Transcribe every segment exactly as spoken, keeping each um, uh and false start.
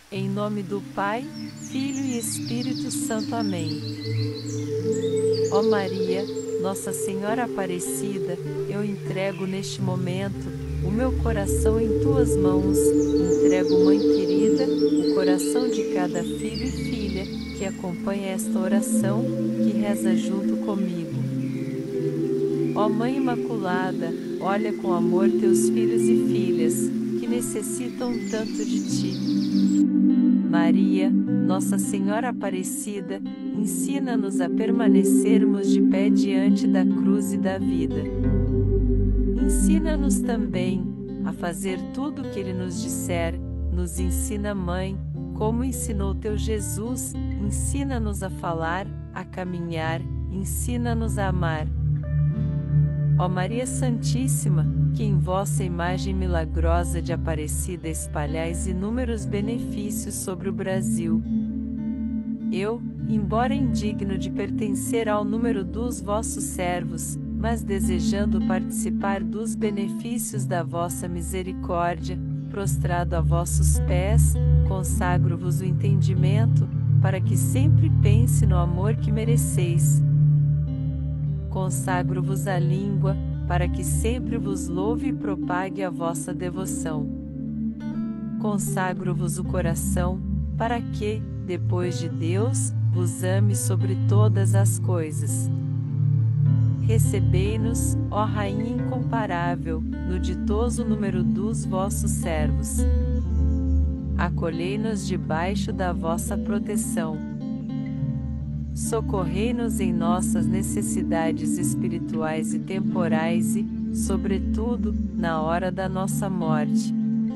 Em nome do Pai, Filho e Espírito Santo. Amém. Ó Maria, Nossa Senhora Aparecida, eu entrego neste momento o meu coração em tuas mãos, entrego, Mãe querida, o coração de cada filho e filha que acompanha esta oração, que reza junto comigo. Ó Mãe Imaculada, olha com amor teus filhos e filhas, que necessitam tanto de ti. Maria, Nossa Senhora Aparecida, ensina-nos a permanecermos de pé diante da cruz e da vida. Ensina-nos também a fazer tudo o que Ele nos disser. Nos ensina, Mãe, como ensinou teu Jesus, ensina-nos a falar, a caminhar, ensina-nos a amar. Ó Maria Santíssima, que em vossa imagem milagrosa de Aparecida espalhais inúmeros benefícios sobre o Brasil. Eu, embora indigno de pertencer ao número dos vossos servos, mas desejando participar dos benefícios da vossa misericórdia, prostrado a vossos pés, consagro-vos o entendimento, para que sempre pense no amor que mereceis. Consagro-vos a língua, para que sempre vos louve e propague a vossa devoção. Consagro-vos o coração, para que, depois de Deus, vos ame sobre todas as coisas. Recebei-nos, ó Rainha incomparável, no ditoso número dos vossos servos. Acolhei-nos debaixo da vossa proteção. Socorrei-nos em nossas necessidades espirituais e temporais e, sobretudo, na hora da nossa morte.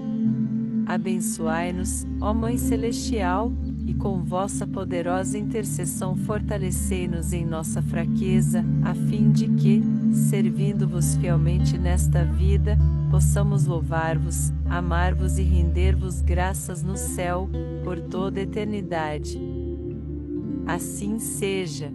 Abençoai-nos, ó Mãe Celestial, e com vossa poderosa intercessão fortalecei-nos em nossa fraqueza, a fim de que, servindo-vos fielmente nesta vida, possamos louvar-vos, amar-vos e render-vos graças no céu, por toda a eternidade. Assim seja.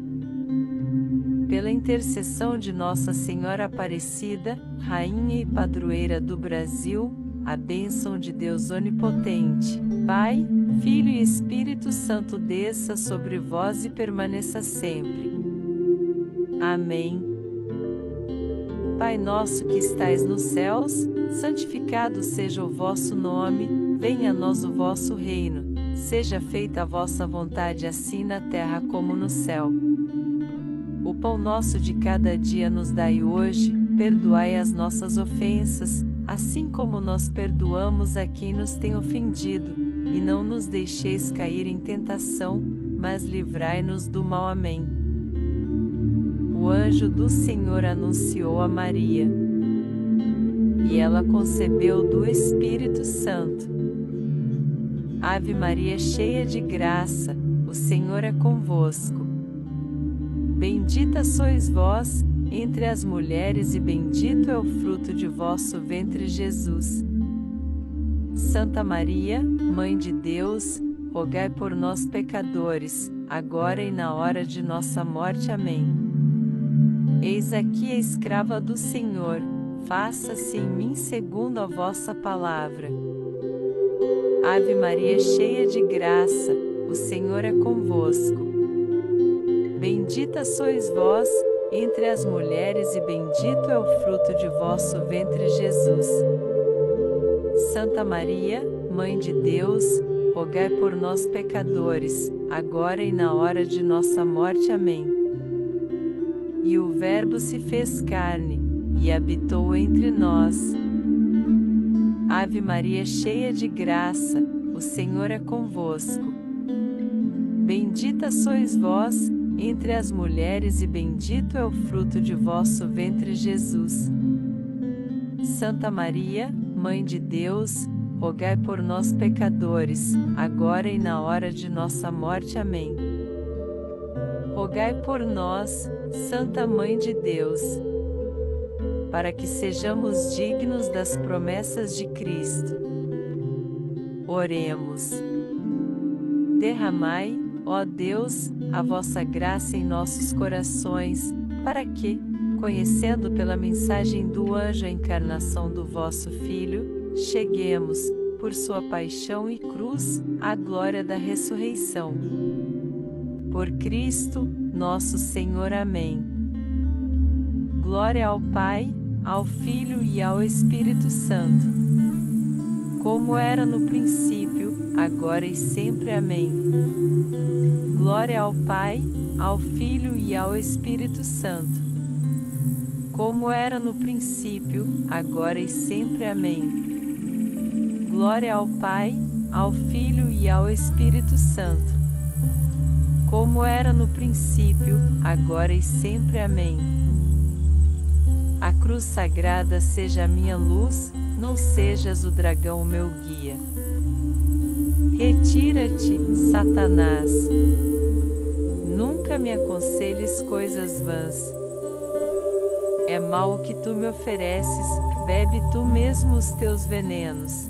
Pela intercessão de Nossa Senhora Aparecida, Rainha e Padroeira do Brasil, a bênção de Deus Onipotente, Pai, Filho e Espírito Santo desça sobre vós e permaneça sempre. Amém. Pai nosso que estais nos céus, santificado seja o vosso nome, venha a nós o vosso reino. Seja feita a vossa vontade assim na terra como no céu. O pão nosso de cada dia nos dai hoje, perdoai as nossas ofensas, assim como nós perdoamos a quem nos tem ofendido, e não nos deixeis cair em tentação, mas livrai-nos do mal. Amém. O anjo do Senhor anunciou a Maria, e ela concebeu do Espírito Santo. Ave Maria, cheia de graça, o Senhor é convosco. Bendita sois vós entre as mulheres e bendito é o fruto de vosso ventre, Jesus. Santa Maria, Mãe de Deus, rogai por nós pecadores, agora e na hora de nossa morte. Amém. Eis aqui a escrava do Senhor, faça-se em mim segundo a vossa palavra. Ave Maria, cheia de graça, o Senhor é convosco. Bendita sois vós entre as mulheres e bendito é o fruto de vosso ventre, Jesus. Santa Maria, Mãe de Deus, rogai por nós pecadores, agora e na hora de nossa morte. Amém. E o Verbo se fez carne, e habitou entre nós. Ave Maria, cheia de graça, o Senhor é convosco. Bendita sois vós entre as mulheres e bendito é o fruto de vosso ventre, Jesus. Santa Maria, Mãe de Deus, rogai por nós pecadores, agora e na hora de nossa morte. Amém. Rogai por nós, Santa Mãe de Deus, para que sejamos dignos das promessas de Cristo. Oremos. Derramai, ó Deus, a vossa graça em nossos corações, para que, conhecendo pela mensagem do anjo a encarnação do vosso Filho, cheguemos, por por sua paixão e cruz, a glória da ressurreição. Por Cristo, nosso Senhor. Amém. Glória ao Pai, ao Filho e ao Espírito Santo, como era no princípio, agora e sempre. Amém. Glória ao Pai, ao Filho e ao Espírito Santo, como era no princípio, agora e sempre. Amém. Glória ao Pai, ao Filho e ao Espírito Santo, como era no princípio, agora e sempre. Amém. A cruz sagrada seja a minha luz, não sejas o dragão meu guia. Retira-te, Satanás. Nunca me aconselhes coisas vãs. É mal o que tu me ofereces, bebe tu mesmo os teus venenos.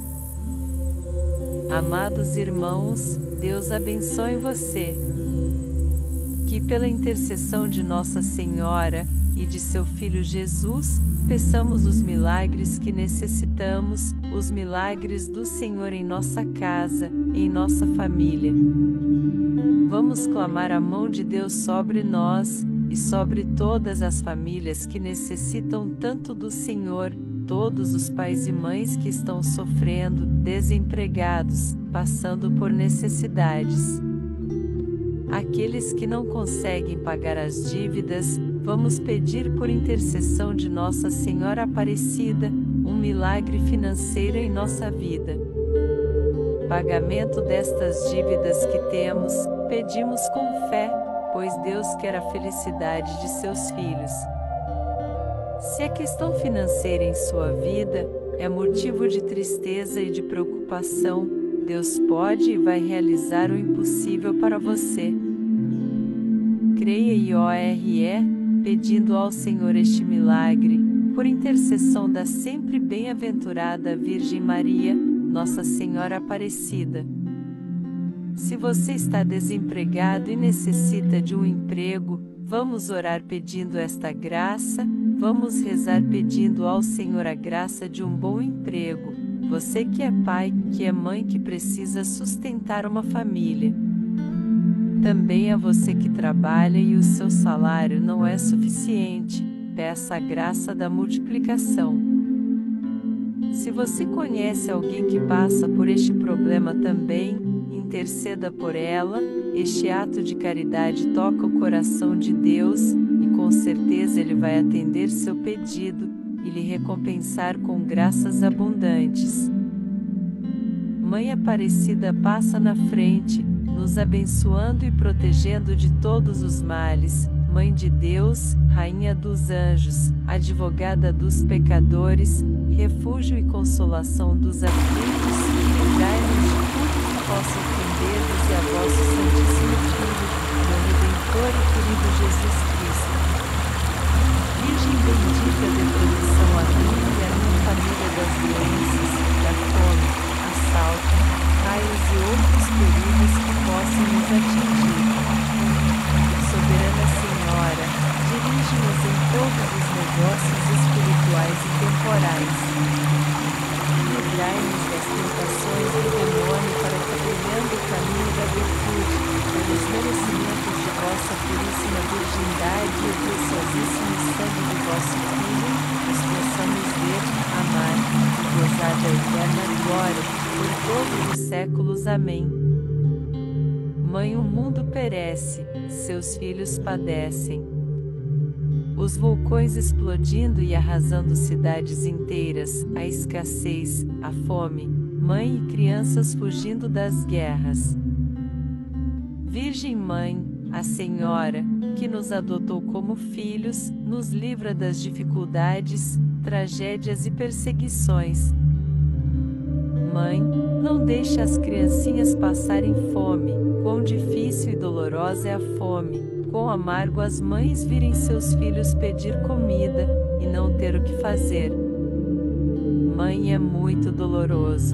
Amados irmãos, Deus abençoe você. Que pela intercessão de Nossa Senhora e de seu Filho Jesus, peçamos os milagres que necessitamos, os milagres do Senhor em nossa casa, em nossa família. Vamos clamar a mão de Deus sobre nós, e sobre todas as famílias que necessitam tanto do Senhor, todos os pais e mães que estão sofrendo, desempregados, passando por necessidades. Aqueles que não conseguem pagar as dívidas, vamos pedir por intercessão de Nossa Senhora Aparecida, um milagre financeiro em nossa vida. Pagamento destas dívidas que temos, pedimos com fé, pois Deus quer a felicidade de seus filhos. Se a questão financeira em sua vida é motivo de tristeza e de preocupação, Deus pode e vai realizar o impossível para você. Creia e ore, pedindo ao Senhor este milagre, por intercessão da sempre bem-aventurada Virgem Maria, Nossa Senhora Aparecida. Se você está desempregado e necessita de um emprego, vamos orar pedindo esta graça, vamos rezar pedindo ao Senhor a graça de um bom emprego. Você que é pai, que é mãe, que precisa sustentar uma família. Também a você que trabalha e o seu salário não é suficiente, peça a graça da multiplicação. Se você conhece alguém que passa por este problema também, interceda por ela. Este ato de caridade toca o coração de Deus, e com certeza Ele vai atender seu pedido, e lhe recompensar com graças abundantes. Mãe Aparecida passa na frente, nos abençoando e protegendo de todos os males. Mãe de Deus, Rainha dos anjos, advogada dos pecadores, refúgio e consolação dos aflitos, livrai-nos de tudo que possa ofender-vos e a vosso Santíssimo Filho, meu Redentor e querido Jesus Cristo. Virgem bendita, dê proteção a mim e a minha família das doenças, da fome, assalto, raios e outros perigos que possam nos atingir. Soberana Senhora, dirige-nos em todos os negócios espirituais e temporais. Livrai-nos das tentações do demônio para que, brilhando o caminho da virtude, pelos merecimentos de vossa puríssima virgindade e o preciosíssimo sangue do vosso Filho, nos possamos ver, amar e gozar da eterna glória, por todos os séculos. Amém. Mãe, o mundo perece, seus filhos padecem. Os vulcões explodindo e arrasando cidades inteiras, a escassez, a fome, mãe e crianças fugindo das guerras. Virgem Mãe, a Senhora, que nos adotou como filhos, nos livra das dificuldades, tragédias e perseguições. Mãe, não deixe as criancinhas passarem fome, quão difícil e dolorosa é a fome, quão amargo as mães virem seus filhos pedir comida, e não ter o que fazer. Mãe, é muito doloroso.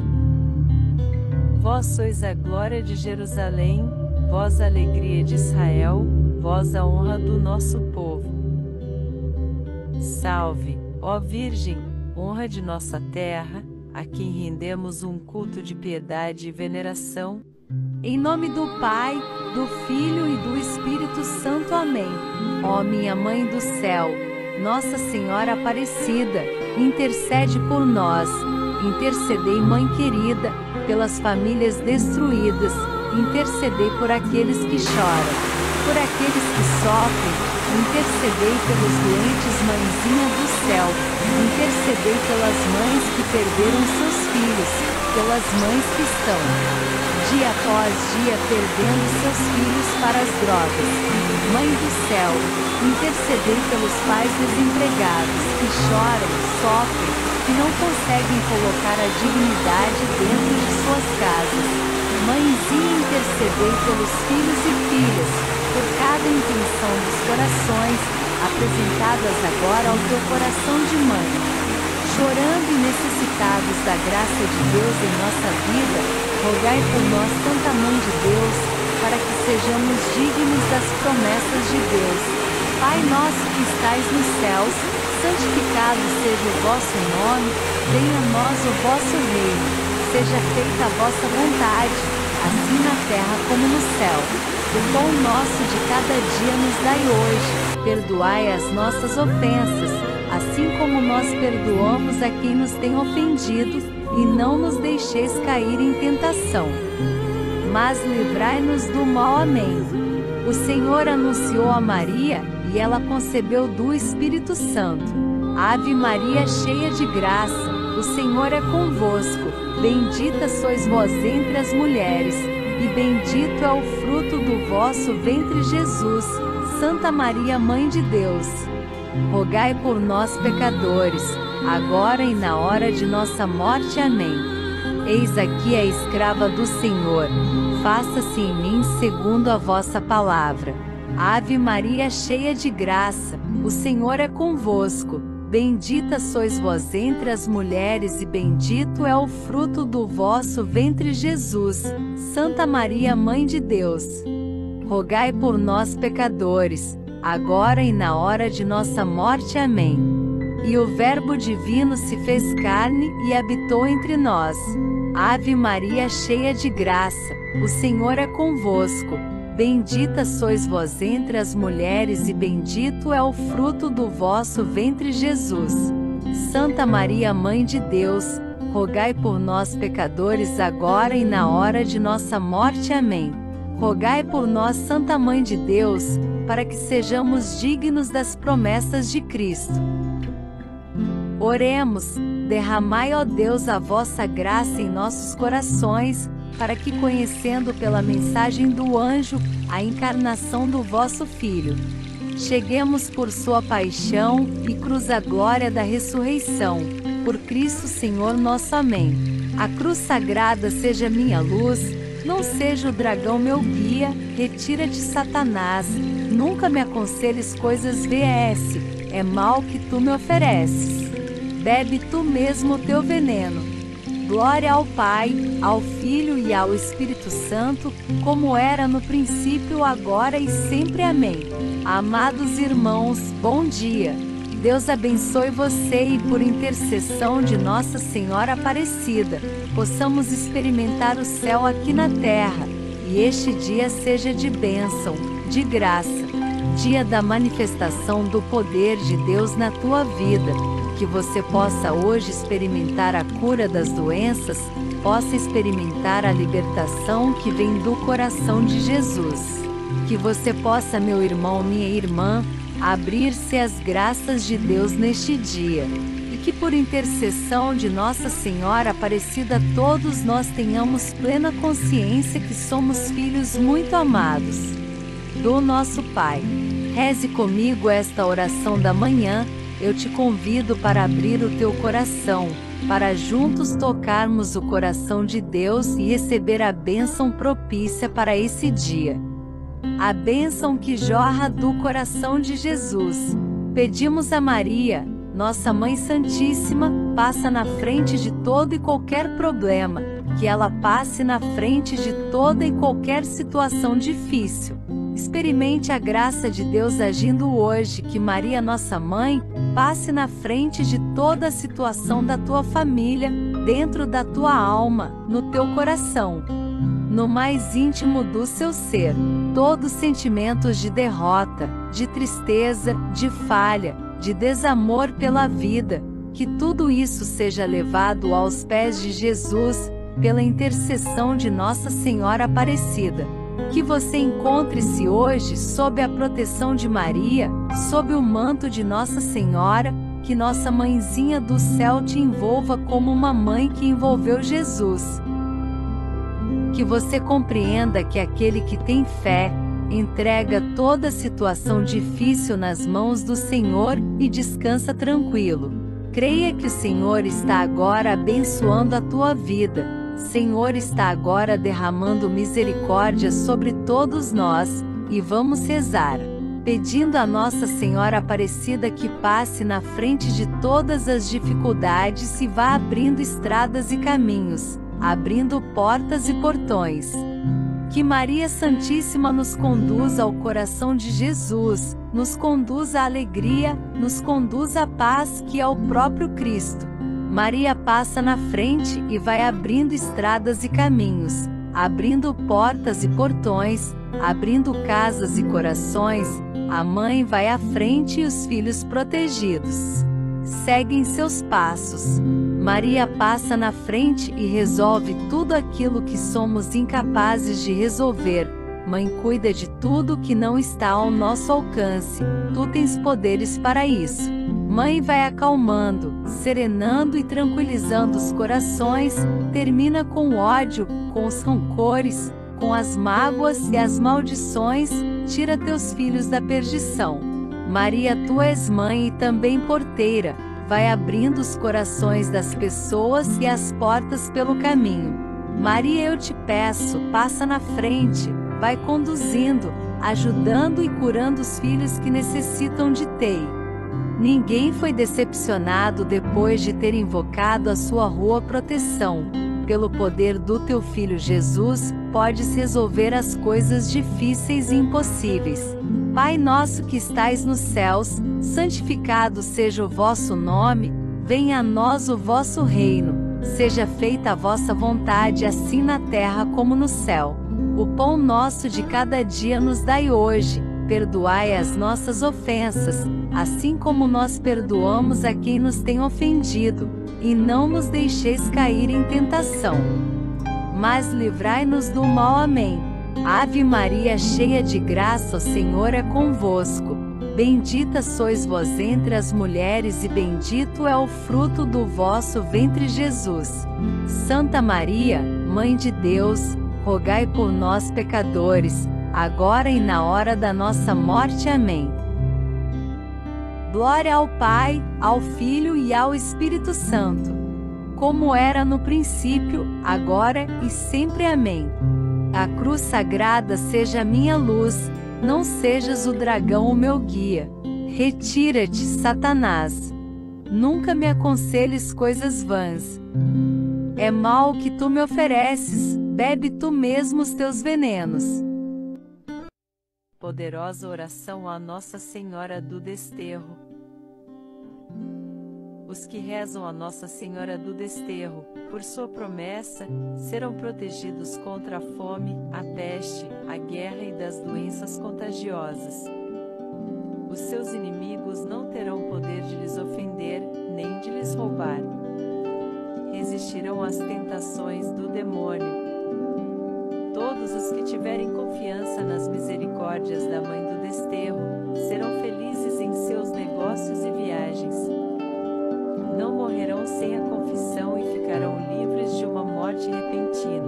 Vós sois a glória de Jerusalém, vós a alegria de Israel, vós a honra do nosso povo. Salve, ó Virgem, honra de nossa terra, a quem rendemos um culto de piedade e veneração. Em nome do Pai, do Filho e do Espírito Santo. Amém. Ó minha Mãe do céu, Nossa Senhora Aparecida, intercede por nós. Intercedei, Mãe querida, pelas famílias destruídas. Intercedei por aqueles que choram, por aqueles que sofrem. Intercedei pelos doentes, Mãezinha do céu. Intercedei pelas mães que perderam seus filhos, pelas mães que estão, dia após dia, perdendo seus filhos para as drogas. Mãe do céu, intercedei pelos pais desempregados, que choram, sofrem, que não conseguem colocar a dignidade dentro de suas casas. Mãezinha, intercedei pelos filhos e filhas, por cada intenção dos corações, apresentadas agora ao teu coração de mãe. Chorando e necessitados da graça de Deus em nossa vida, rogai por nós, Santa Mãe de Deus, para que sejamos dignos das promessas de Deus. Pai nosso que estais nos céus, santificado seja o vosso nome, venha a nós o vosso reino, seja feita a vossa vontade, assim na terra como no céu. O pão nosso de cada dia nos dai hoje, perdoai as nossas ofensas, assim como nós perdoamos a quem nos tem ofendido, e não nos deixeis cair em tentação, mas livrai-nos do mal. Amém. O Senhor anunciou a Maria, e ela concebeu do Espírito Santo. Ave Maria, cheia de graça, o Senhor é convosco. Bendita sois vós entre as mulheres, e bendito é o fruto do vosso ventre, Jesus. Santa Maria, Mãe de Deus, rogai por nós, pecadores, agora e na hora de nossa morte. Amém. Eis aqui a escrava do Senhor, faça-se em mim segundo a vossa palavra. Ave Maria, cheia de graça, o Senhor é convosco. Bendita sois vós entre as mulheres, e bendito é o fruto do vosso ventre, Jesus. Santa Maria, Mãe de Deus, rogai por nós, pecadores, agora e na hora de nossa morte. Amém. E o Verbo divino se fez carne e habitou entre nós. Ave Maria, cheia de graça, o Senhor é convosco. Bendita sois vós entre as mulheres, e bendito é o fruto do vosso ventre, Jesus. Santa Maria, Mãe de Deus, rogai por nós, pecadores, agora e na hora de nossa morte. Amém. Rogai por nós, Santa Mãe de Deus, para que sejamos dignos das promessas de Cristo. Oremos. Derramai, ó Deus, a vossa graça em nossos corações, para que, conhecendo pela mensagem do anjo a encarnação do vosso Filho, cheguemos por sua paixão e cruz à glória da ressurreição. Por Cristo Senhor nosso. Amém. A cruz sagrada seja minha luz, não seja o dragão meu guia. Retira-te, Satanás, nunca me aconselhes coisas vs, é mal que tu me ofereces. Bebe tu mesmo o teu veneno. Glória ao Pai, ao Filho e ao Espírito Santo, como era no princípio, agora e sempre. Amém. Amados irmãos, bom dia. Deus abençoe você e, por intercessão de Nossa Senhora Aparecida, possamos experimentar o céu aqui na terra, e este dia seja de bênção, de graça, dia da manifestação do poder de Deus na tua vida. Que você possa hoje experimentar a cura das doenças, possa experimentar a libertação que vem do coração de Jesus. Que você possa, meu irmão, minha irmã, abrir-se às graças de Deus neste dia. E que, por intercessão de Nossa Senhora Aparecida, todos nós tenhamos plena consciência que somos filhos muito amados do nosso Pai. Reze comigo esta oração da manhã. Eu te convido para abrir o teu coração, para juntos tocarmos o coração de Deus e receber a bênção propícia para esse dia. A bênção que jorra do coração de Jesus. Pedimos a Maria, nossa Mãe Santíssima, passa na frente de todo e qualquer problema, que ela passe na frente de toda e qualquer situação difícil. Experimente a graça de Deus agindo hoje, que Maria, nossa Mãe, passe na frente de toda a situação da tua família, dentro da tua alma, no teu coração, no mais íntimo do seu ser, todos sentimentos de derrota, de tristeza, de falha, de desamor pela vida, que tudo isso seja levado aos pés de Jesus, pela intercessão de Nossa Senhora Aparecida. Que você encontre-se hoje sob a proteção de Maria, sob o manto de Nossa Senhora, que Nossa Mãezinha do Céu te envolva como uma mãe que envolveu Jesus. Que você compreenda que aquele que tem fé, entrega toda situação difícil nas mãos do Senhor e descansa tranquilo. Creia que o Senhor está agora abençoando a tua vida. Senhor está agora derramando misericórdia sobre todos nós, e vamos rezar, pedindo a Nossa Senhora Aparecida que passe na frente de todas as dificuldades e vá abrindo estradas e caminhos, abrindo portas e portões. Que Maria Santíssima nos conduza ao coração de Jesus, nos conduza à alegria, nos conduza à paz que é o próprio Cristo. Maria passa na frente e vai abrindo estradas e caminhos, abrindo portas e portões, abrindo casas e corações. A mãe vai à frente e os filhos protegidos seguem seus passos. Maria passa na frente e resolve tudo aquilo que somos incapazes de resolver. Mãe cuida de tudo que não está ao nosso alcance. Tu tens poderes para isso. Mãe vai acalmando, serenando e tranquilizando os corações, termina com o ódio, com os rancores, com as mágoas e as maldições, tira teus filhos da perdição. Maria, tu és mãe e também porteira, vai abrindo os corações das pessoas e as portas pelo caminho. Maria, eu te peço, passa na frente, vai conduzindo, ajudando e curando os filhos que necessitam de ti. Ninguém foi decepcionado depois de ter invocado a sua rua proteção. Pelo poder do teu Filho Jesus, podes resolver as coisas difíceis e impossíveis. Pai nosso que estais nos céus, santificado seja o vosso nome, venha a nós o vosso reino, seja feita a vossa vontade assim na terra como no céu. O pão nosso de cada dia nos dai hoje, perdoai as nossas ofensas, assim como nós perdoamos a quem nos tem ofendido, e não nos deixeis cair em tentação, mas livrai-nos do mal. Amém. Ave Maria, cheia de graça, o Senhor é convosco. Bendita sois vós entre as mulheres e bendito é o fruto do vosso ventre, Jesus. Santa Maria, Mãe de Deus, rogai por nós pecadores, agora e na hora da nossa morte. Amém. Glória ao Pai, ao Filho e ao Espírito Santo, como era no princípio, agora e sempre. Amém. A cruz sagrada seja a minha luz, não sejas o dragão o meu guia. Retira-te, Satanás. Nunca me aconselhes coisas vãs. É mal o que tu me ofereces, bebe tu mesmo os teus venenos. Poderosa oração a Nossa Senhora do Desterro. Os que rezam a Nossa Senhora do Desterro, por sua promessa, serão protegidos contra a fome, a peste, a guerra e das doenças contagiosas. Os seus inimigos não terão poder de lhes ofender, nem de lhes roubar. Resistirão às tentações do demônio. Todos os que tiverem confiança nas misericórdias da Mãe do Desterro, serão felizes em seus negócios e viagens. Não morrerão sem a confissão e ficarão livres de uma morte repentina.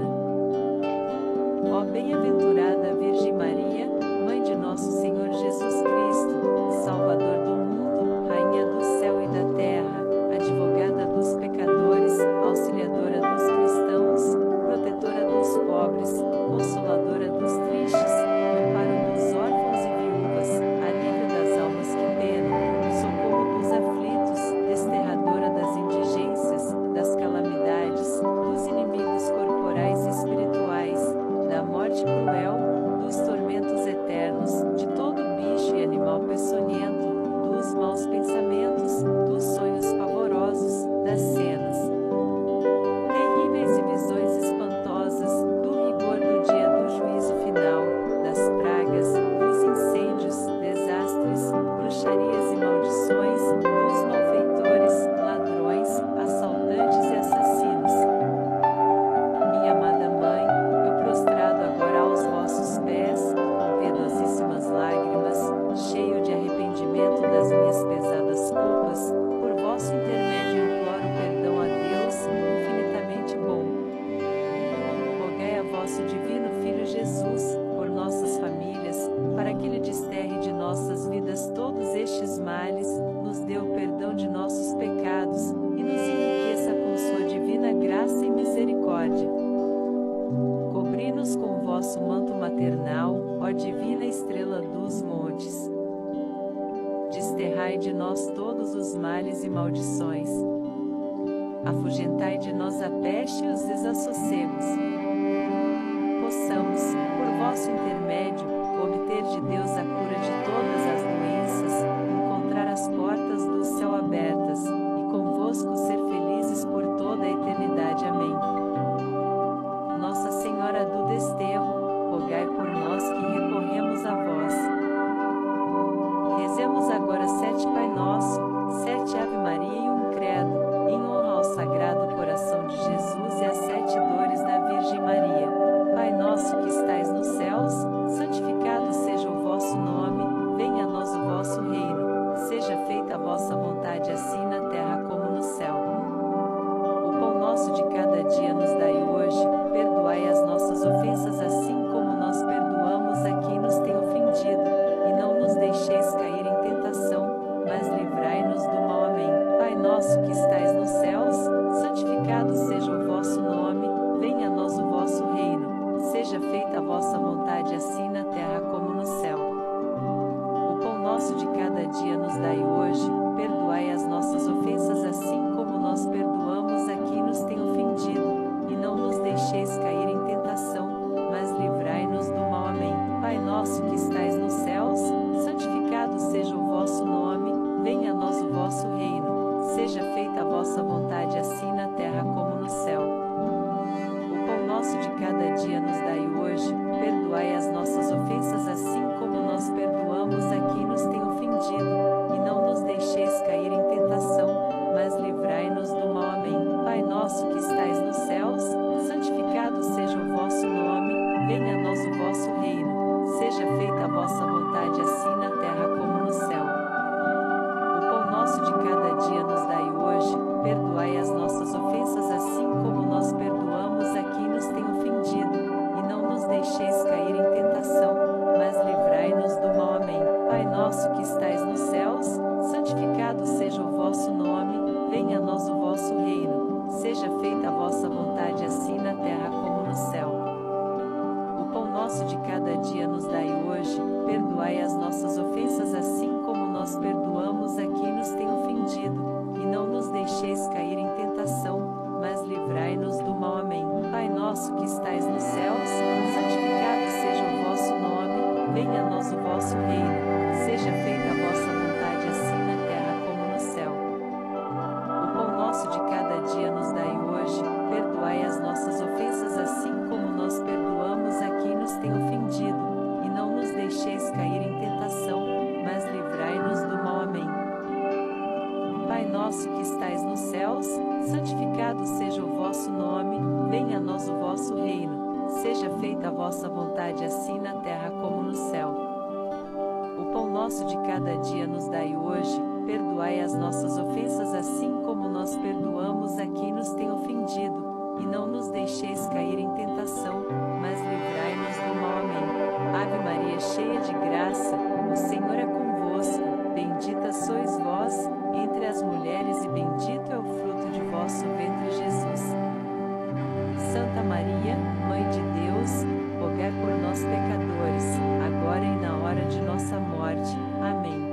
Ó bem-aventurada Virgem Maria, Mãe de nosso Senhor Jesus Cristo, Salvador do mundo, Rainha do céu e da terra, advogada dos pecadores, auxiliadora dos cristãos, protetora dos pobres, consoladora dos tristes, amparo dos órfãos e viúvas, alívio das almas que penam, socorro dos aflitos, desterradora das indigências, das calamidades, dos inimigos corporais e espirituais, da morte cruel, dos tormentos eternos, de todo bicho e animal peçonhento, dos maus pensamentos, dos sonhos pavorosos, das cenas manto maternal, ó divina estrela dos montes. Desterrai de nós todos os males e maldições. Afugentai de nós a peste e os desassossegos. Possamos, por vosso intermédio, obter de Deus a cura de todas as doenças, encontrar as portas do céu abertas, e convosco ser felizes por toda a eternidade. Amém. Nossa Senhora do Desterro, rogai por nós que recorremos a vós. Rezemos agora sete Pai Nosso, sete Ave Maria e um Credo, em honra ao Sagrado Coração de Jesus e às sete dores da Virgem Maria. Pai nosso que estais nos céus, santificado seja o vosso nome, venha a nós o vosso reino, seja feita a vossa vontade assim na terra como no céu. O pão nosso de cada dia nos dai hoje, perdoai as nossas ofensas assim como nós perdoamos a quem nos tem ofendido, e não nos deixeis cair em tentação, mas livrai-nos do mal. Amém. Pai nosso que estais nos céus, santificado seja o vosso nome, venha a nós o vosso reino, seja feita a vossa vontade assim na terra como no céu. O pão nosso de cada dia nos dai hoje, perdoai as nossas ofensas assim como nós perdoamos a quem nos tem ofendido, e não nos deixeis cair em tentação, mas livrai-nos do mal. Amém. Pai nosso que estais nos céus, santificado seja o vosso nome, venha a nós o vosso reino, seja feita a vossa vontade assim na terra como no céu. O pão nosso de cada dia nos dai hoje, perdoai as nossas ofensas assim como nós perdoamos a quem nos tem ofendido, e não nos deixeis cair em tentação, mas livrai-nos do mal. Amém. Pai nosso que estais nos céus, santificado seja o vosso nome, venha a nós o vosso reino, seja feita a vossa vontade assim na terra como no céu. O pão nosso de cada dia nos dai hoje, perdoai as nossas ofensas assim como nós perdoamos a quem nos tem ofendido, e não nos deixeis cair em tentação, mas livrai-nos do mal. Amém. Pai nosso que estais nos céus, santificado seja o vosso nome, venha a nós o vosso reino, seja feita a vossa vontade assim na terra como no céu. O pão nosso de cada dia nos dai hoje, perdoai as nossas ofensas assim como nós perdoamos a quem nos tem ofendido, e não nos deixeis cair em tentação, mas livrai-nos do mal. Amém. Pai nosso que estais nos céus, santificado seja o vosso nome, venha a nós o vosso reino, seja feita a vossa vontade assim na terra como no céu. O pão nosso de cada dia nos dai hoje, perdoai as nossas ofensas assim como nós perdoamos a quem nos tem ofendido, e não nos deixeis cair em tentação, mas livrai-nos do mal. Amém. Pai nosso que estais nos céus, santificado seja o vosso nome, venha a nós o vosso reino, seja feita a vossa vontade assim na terra como no céu. O pão nosso de cada dia nos dai hoje, perdoai as nossas ofensas assim como nós perdoamos a quem nos tem ofendido, e não nos deixeis cair em tentação, mas livrai-nos do mal. Amém. Ave Maria cheia de graça, o Senhor é convosco, bendita sois vós entre as mulheres e bendito é o fruto de vosso ventre, Jesus. Santa Maria, Mãe de Deus, rogai por nós pecadores, agora e na hora de nossa morte. Amém.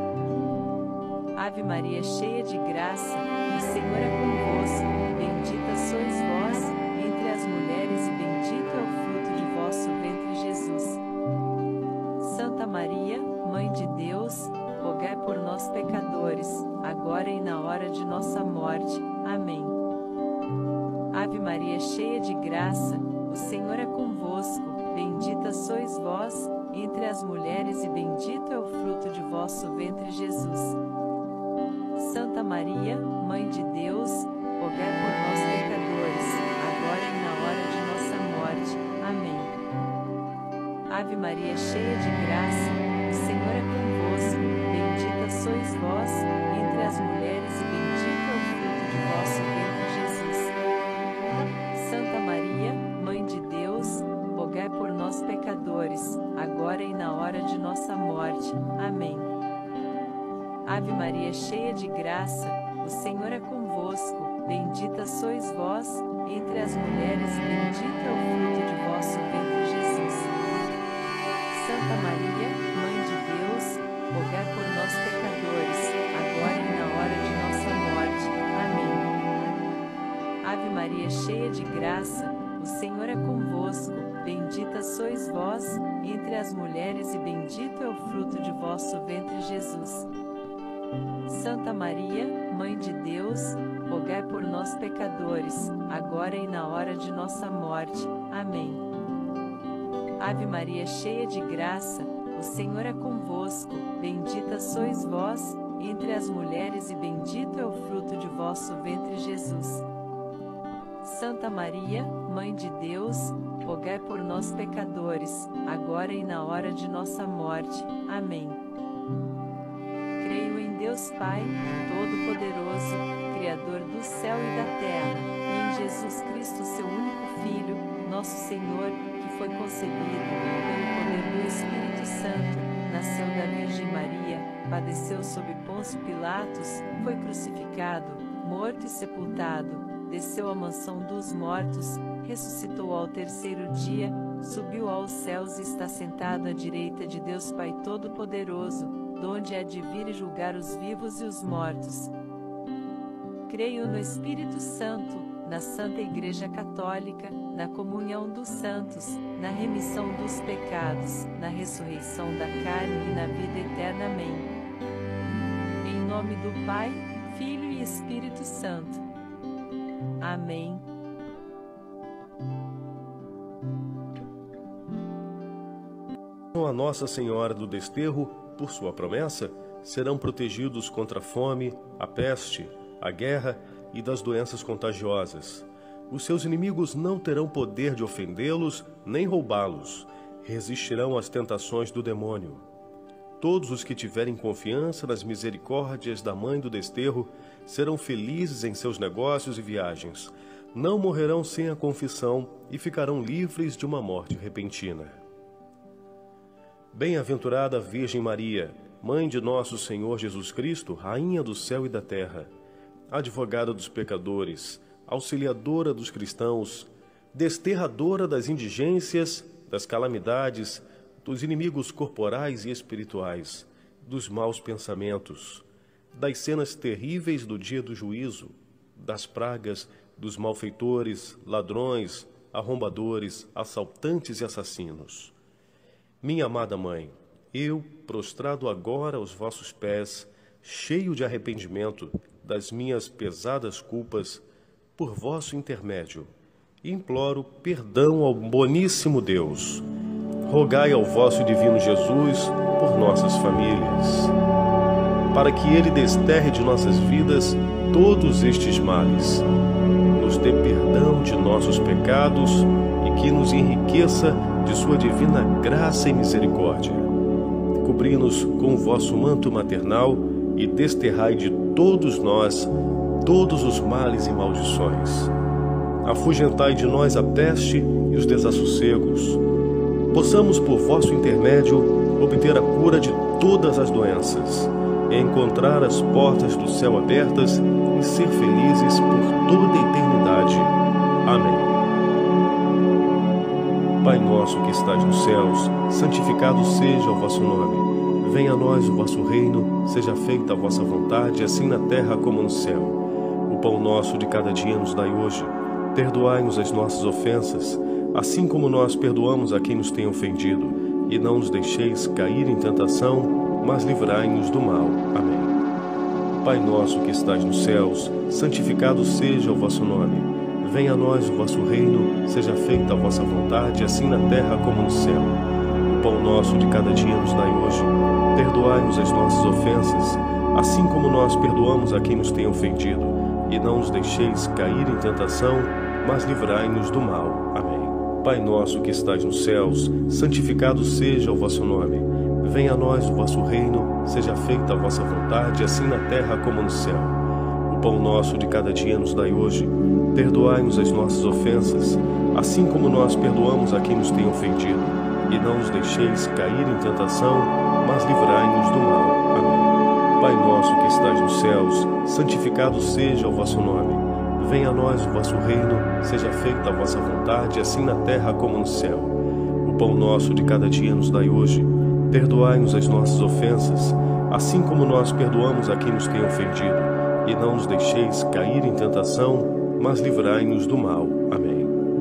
Ave Maria cheia de graça, o Senhor é convosco, bendita sois vós entre as mulheres e bendito é o fruto de vosso ventre, Jesus. Santa Maria, Mãe de Deus, rogai por nós pecadores, agora e na hora de nossa morte. Amém. Ave Maria cheia de graça, o Senhor é convosco, bendita sois vós entre as mulheres e bendito é o fruto de vosso ventre, Jesus. Santa Maria, Mãe de Deus, rogai por nós pecadores, agora e na hora de nossa morte. Amém. Ave Maria cheia de graça, o Senhor é convosco, bendita sois vós entre as mulheres e bendito é o fruto de vosso ventre, Jesus. Santa Maria, Mãe de Deus, rogai por nós pecadores, agora e na hora de nossa morte. Amém. Ave Maria cheia de graça, o Senhor é convosco, bendita sois vós entre as mulheres e bendito é o fruto de vosso ventre, Jesus. de graça, o Senhor é convosco, bendita sois vós, entre as mulheres e bendito é o fruto de vosso ventre Jesus. Santa Maria, Mãe de Deus, rogai por nós pecadores, agora e na hora de nossa morte. Amém. Ave Maria, cheia de graça, o Senhor é convosco, bendita sois vós, entre as mulheres e bendito é o fruto de vosso ventre Jesus. Santa Maria, Mãe de Deus, rogai por nós pecadores, agora e na hora de nossa morte. Amém. Creio em Deus Pai, Todo-Poderoso, Criador do céu e da terra, e em Jesus Cristo, seu único Filho, nosso Senhor, que foi concebido pelo poder do Espírito Santo, nasceu da Virgem Maria, padeceu sob Pôncio Pilatos, foi crucificado, morto e sepultado, desceu à mansão dos mortos, ressuscitou ao terceiro dia, subiu aos céus e está sentado à direita de Deus Pai Todo-Poderoso, donde há de vir e julgar os vivos e os mortos. Creio no Espírito Santo, na Santa Igreja Católica, na comunhão dos santos, na remissão dos pecados, na ressurreição da carne e na vida eterna. Amém. Em nome do Pai, Filho e Espírito Santo. Amém. A Nossa Senhora do Desterro, por sua promessa, serão protegidos contra a fome, a peste, a guerra e das doenças contagiosas. Os seus inimigos não terão poder de ofendê-los nem roubá-los. Resistirão às tentações do demônio. Todos os que tiverem confiança nas misericórdias da Mãe do Desterro serão felizes em seus negócios e viagens. Não morrerão sem a confissão e ficarão livres de uma morte repentina. Bem-aventurada Virgem Maria, Mãe de nosso Senhor Jesus Cristo, Rainha do céu e da terra, advogada dos pecadores, auxiliadora dos cristãos, desterradora das indigências, das calamidades, dos inimigos corporais e espirituais, dos maus pensamentos, das cenas terríveis do dia do juízo, das pragas, dos malfeitores, ladrões, arrombadores, assaltantes e assassinos. Minha amada Mãe, eu, prostrado agora aos vossos pés, cheio de arrependimento das minhas pesadas culpas, por vosso intermédio, imploro perdão ao boníssimo Deus. Rogai ao vosso divino Jesus por nossas famílias, para que ele desterre de nossas vidas todos estes males, nos dê perdão de nossos pecados e que nos enriqueça de sua divina graça e misericórdia. Cobri-nos com o vosso manto maternal e desterrai de todos nós todos os males e maldições. Afugentai de nós a peste e os desassossegos. Possamos, por vosso intermédio, obter a cura de todas as doenças, e encontrar as portas do céu abertas e ser felizes por toda a eternidade. Amém. Pai nosso que estais nos céus, santificado seja o vosso nome. Venha a nós o vosso reino, seja feita a vossa vontade, assim na terra como no céu. O pão nosso de cada dia nos dai hoje. Perdoai-nos as nossas ofensas, assim como nós perdoamos a quem nos tem ofendido. E não nos deixeis cair em tentação, mas livrai-nos do mal. Amém. Pai nosso que estais nos céus, santificado seja o vosso nome. Venha a nós o vosso reino, seja feita a vossa vontade, assim na terra como no céu. O pão nosso de cada dia nos dai hoje. Perdoai-nos as nossas ofensas, assim como nós perdoamos a quem nos tem ofendido. E não nos deixeis cair em tentação, mas livrai-nos do mal. Amém. Pai nosso que estais nos céus, santificado seja o vosso nome. Venha a nós o vosso reino, seja feita a vossa vontade, assim na terra como no céu. O pão nosso de cada dia nos dai hoje. Perdoai-nos as nossas ofensas, assim como nós perdoamos a quem nos tem ofendido. E não nos deixeis cair em tentação, mas livrai-nos do mal. Amém. Pai nosso que estais nos céus, santificado seja o vosso nome. Venha a nós o vosso reino, seja feita a vossa vontade, assim na terra como no céu. O pão nosso de cada dia nos dai hoje. Perdoai-nos as nossas ofensas, assim como nós perdoamos a quem nos tem ofendido. E não nos deixeis cair em tentação, mas livrai-nos do mal. Amém.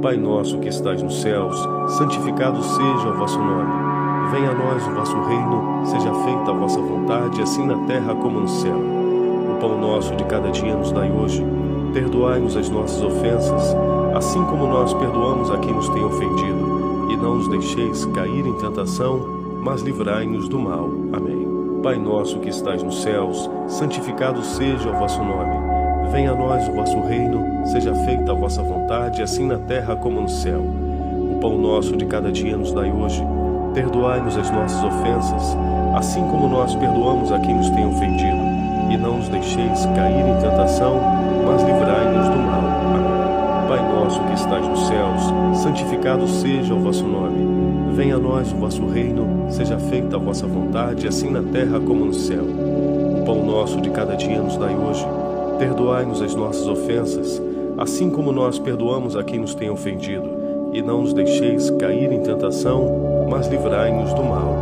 Pai nosso que estais nos céus, santificado seja o vosso nome. Venha a nós o vosso reino, seja feita a vossa vontade, assim na terra como no céu. O pão nosso de cada dia nos dai hoje. Perdoai-nos as nossas ofensas, assim como nós perdoamos a quem nos tem ofendido. E não nos deixeis cair em tentação, mas livrai-nos do mal. Amém. Pai nosso que estais nos céus, santificado seja o vosso nome. Venha a nós o vosso reino, seja feita a vossa vontade, assim na terra como no céu. O pão nosso de cada dia nos dai hoje. Perdoai-nos as nossas ofensas, assim como nós perdoamos a quem nos tem ofendido. E não nos deixeis cair em tentação, mas livrai-nos do mal. Amém. Pai nosso que estais nos céus, santificado seja o vosso nome. Venha a nós o vosso reino, seja feita a vossa vontade, assim na terra como no céu. O pão nosso de cada dia nos dai hoje. Perdoai-nos as nossas ofensas, assim como nós perdoamos a quem nos tem ofendido. E não nos deixeis cair em tentação, mas livrai-nos do mal.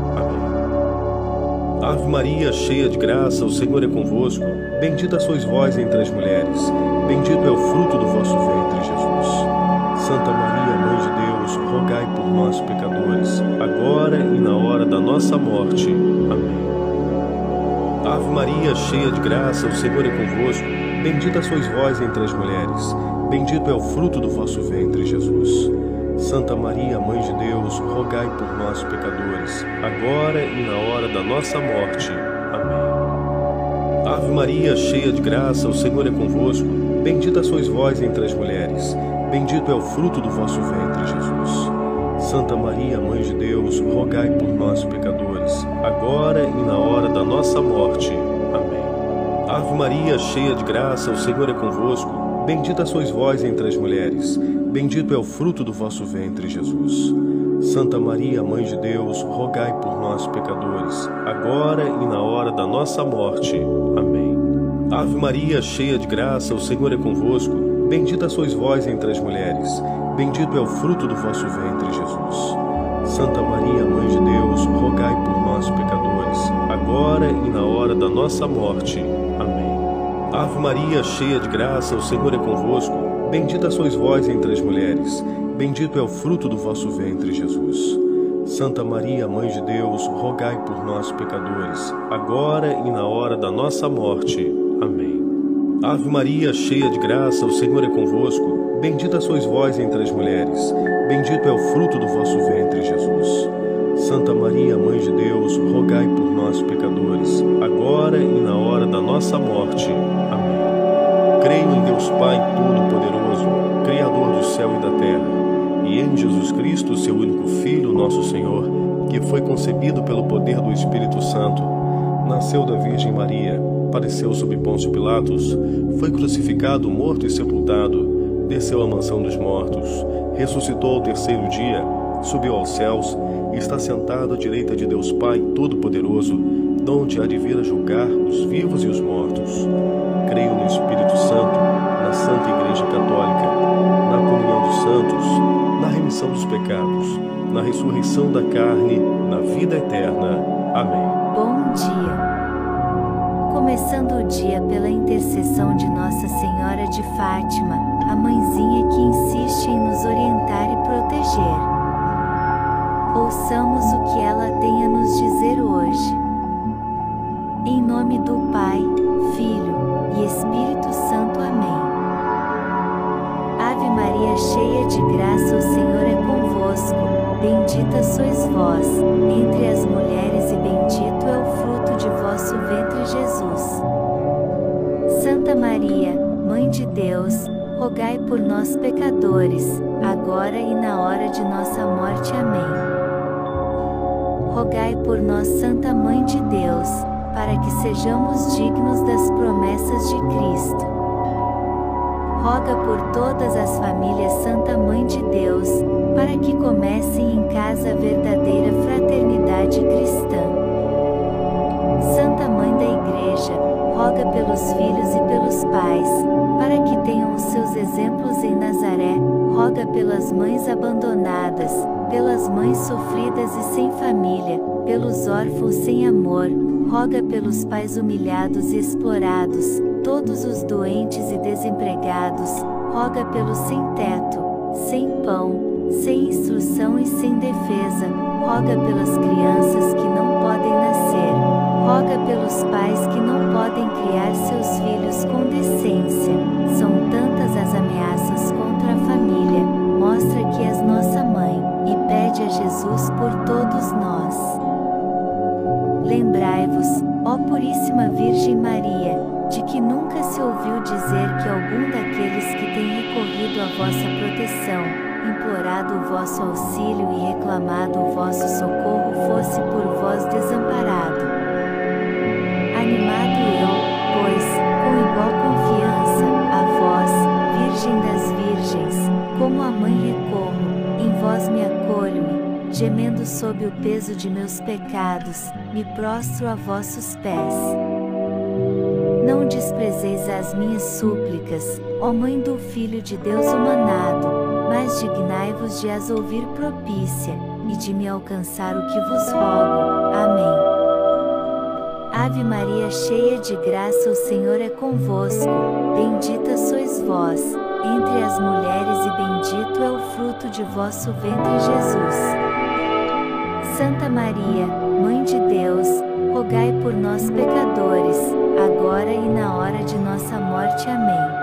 Amém. Ave Maria, cheia de graça, o Senhor é convosco. Bendita sois vós entre as mulheres. Bendito é o fruto do vosso ventre, Jesus. Santa Maria, Mãe de Deus, rogai por nós, pecadores, agora e na hora da nossa morte. Amém. Ave Maria, cheia de graça, o Senhor é convosco. Bendita sois vós entre as mulheres. Bendito é o fruto do vosso ventre, Jesus. Santa Maria, Mãe de Deus, rogai por nós, pecadores, agora e na hora da nossa morte. Amém. Ave Maria, cheia de graça, o Senhor é convosco. Bendita sois vós entre as mulheres. Bendito é o fruto do vosso ventre, Jesus. Santa Maria, Mãe de Deus, rogai por nós, pecadores, agora e na hora da nossa morte. Amém. Ave Maria, cheia de graça, o Senhor é convosco. Bendita sois vós entre as mulheres. Bendito é o fruto do vosso ventre, Jesus. Santa Maria, Mãe de Deus, rogai por nós, pecadores, agora e na hora da nossa morte. Amém. Ave Maria, cheia de graça, o Senhor é convosco. Bendita sois vós entre as mulheres. Bendito é o fruto do vosso ventre, Jesus. Santa Maria, Mãe de Deus, rogai por nós, pecadores, agora e na hora da nossa morte. Amém. Ave Maria, cheia de graça, o Senhor é convosco. Bendita sois vós entre as mulheres. Bendito é o fruto do vosso ventre, Jesus. Santa Maria, Mãe de Deus, rogai por nós, pecadores, agora e na hora da nossa morte. Amém. Ave Maria, cheia de graça, o Senhor é convosco. Bendita sois vós entre as mulheres. Bendito é o fruto do vosso ventre, Jesus. Santa Maria, Mãe de Deus, rogai por nós, pecadores, agora e na hora da nossa morte. Amém. Creio em Deus Pai Todo-Poderoso, Criador do céu e da terra, e em Jesus Cristo, seu único Filho, nosso Senhor, que foi concebido pelo poder do Espírito Santo, nasceu da Virgem Maria, padeceu sob Pôncio Pilatos, foi crucificado, morto e sepultado, desceu à mansão dos mortos, ressuscitou ao terceiro dia, subiu aos céus e está sentado à direita de Deus Pai Todo-Poderoso, donde há de vir a julgar os vivos e os mortos. Creio no Espírito Santo, na Santa Igreja Católica, na comunhão dos santos, na remissão dos pecados, na ressurreição da carne, na vida eterna. Amém. Bom dia! Começando o dia pela intercessão de Nossa Senhora de Fátima, a mãezinha que insiste em nos orientar e proteger. Ouçamos o que ela tem a nos dizer hoje. Em nome do Pai, Filho e Espírito Santo. Amém. Ave Maria, cheia de graça, o Senhor é convosco. Bendita sois vós entre as mulheres e bendito é o fruto de vosso ventre, Jesus. Santa Maria, Mãe de Deus, rogai por nós, pecadores, agora e na hora de nossa morte. Amém. Rogai por nós, Santa Mãe de Deus, para que sejamos dignos das promessas de Cristo. Roga por todas as famílias, Santa Mãe de Deus, para que comecem em casa a verdadeira fraternidade cristã. Santa Mãe da Igreja, roga pelos filhos e pelos pais, para que tenham os seus exemplos em Nazaré. Roga pelas mães abandonadas, pelas mães sofridas e sem família, pelos órfãos sem amor. Roga pelos pais humilhados e explorados, todos os doentes e desempregados. Roga pelos sem-teto, sem pão, sem instrução e sem defesa, roga pelas crianças que não podem nascer, roga pelos pais que não podem criar seus filhos com decência. São tantas as ameaças contra a família, mostra que és nossa mãe, e pede a Jesus por todos nós. Lembrai-vos, ó Puríssima Virgem Maria, de que nunca se ouviu dizer que algum daqueles que têm recorrido à vossa proteção, implorado o vosso auxílio e reclamado o vosso socorro fosse por vós desamparado. Animado eu, pois, com igual confiança, a vós, Virgem das Virgens, como a mãe recorro, em vós me acolho-me, gemendo sob o peso de meus pecados, me prostro a vossos pés. Não desprezeis as minhas súplicas, ó Mãe do Filho de Deus humanado, mas dignai-vos de as ouvir propícia, e de me alcançar o que vos rogo. Amém. Ave Maria, cheia de graça, o Senhor é convosco, bendita sois vós, entre as mulheres e bendito é o fruto de vosso ventre, Jesus. Santa Maria, Mãe de Deus, rogai por nós pecadores, agora e na hora de nossa morte. Amém.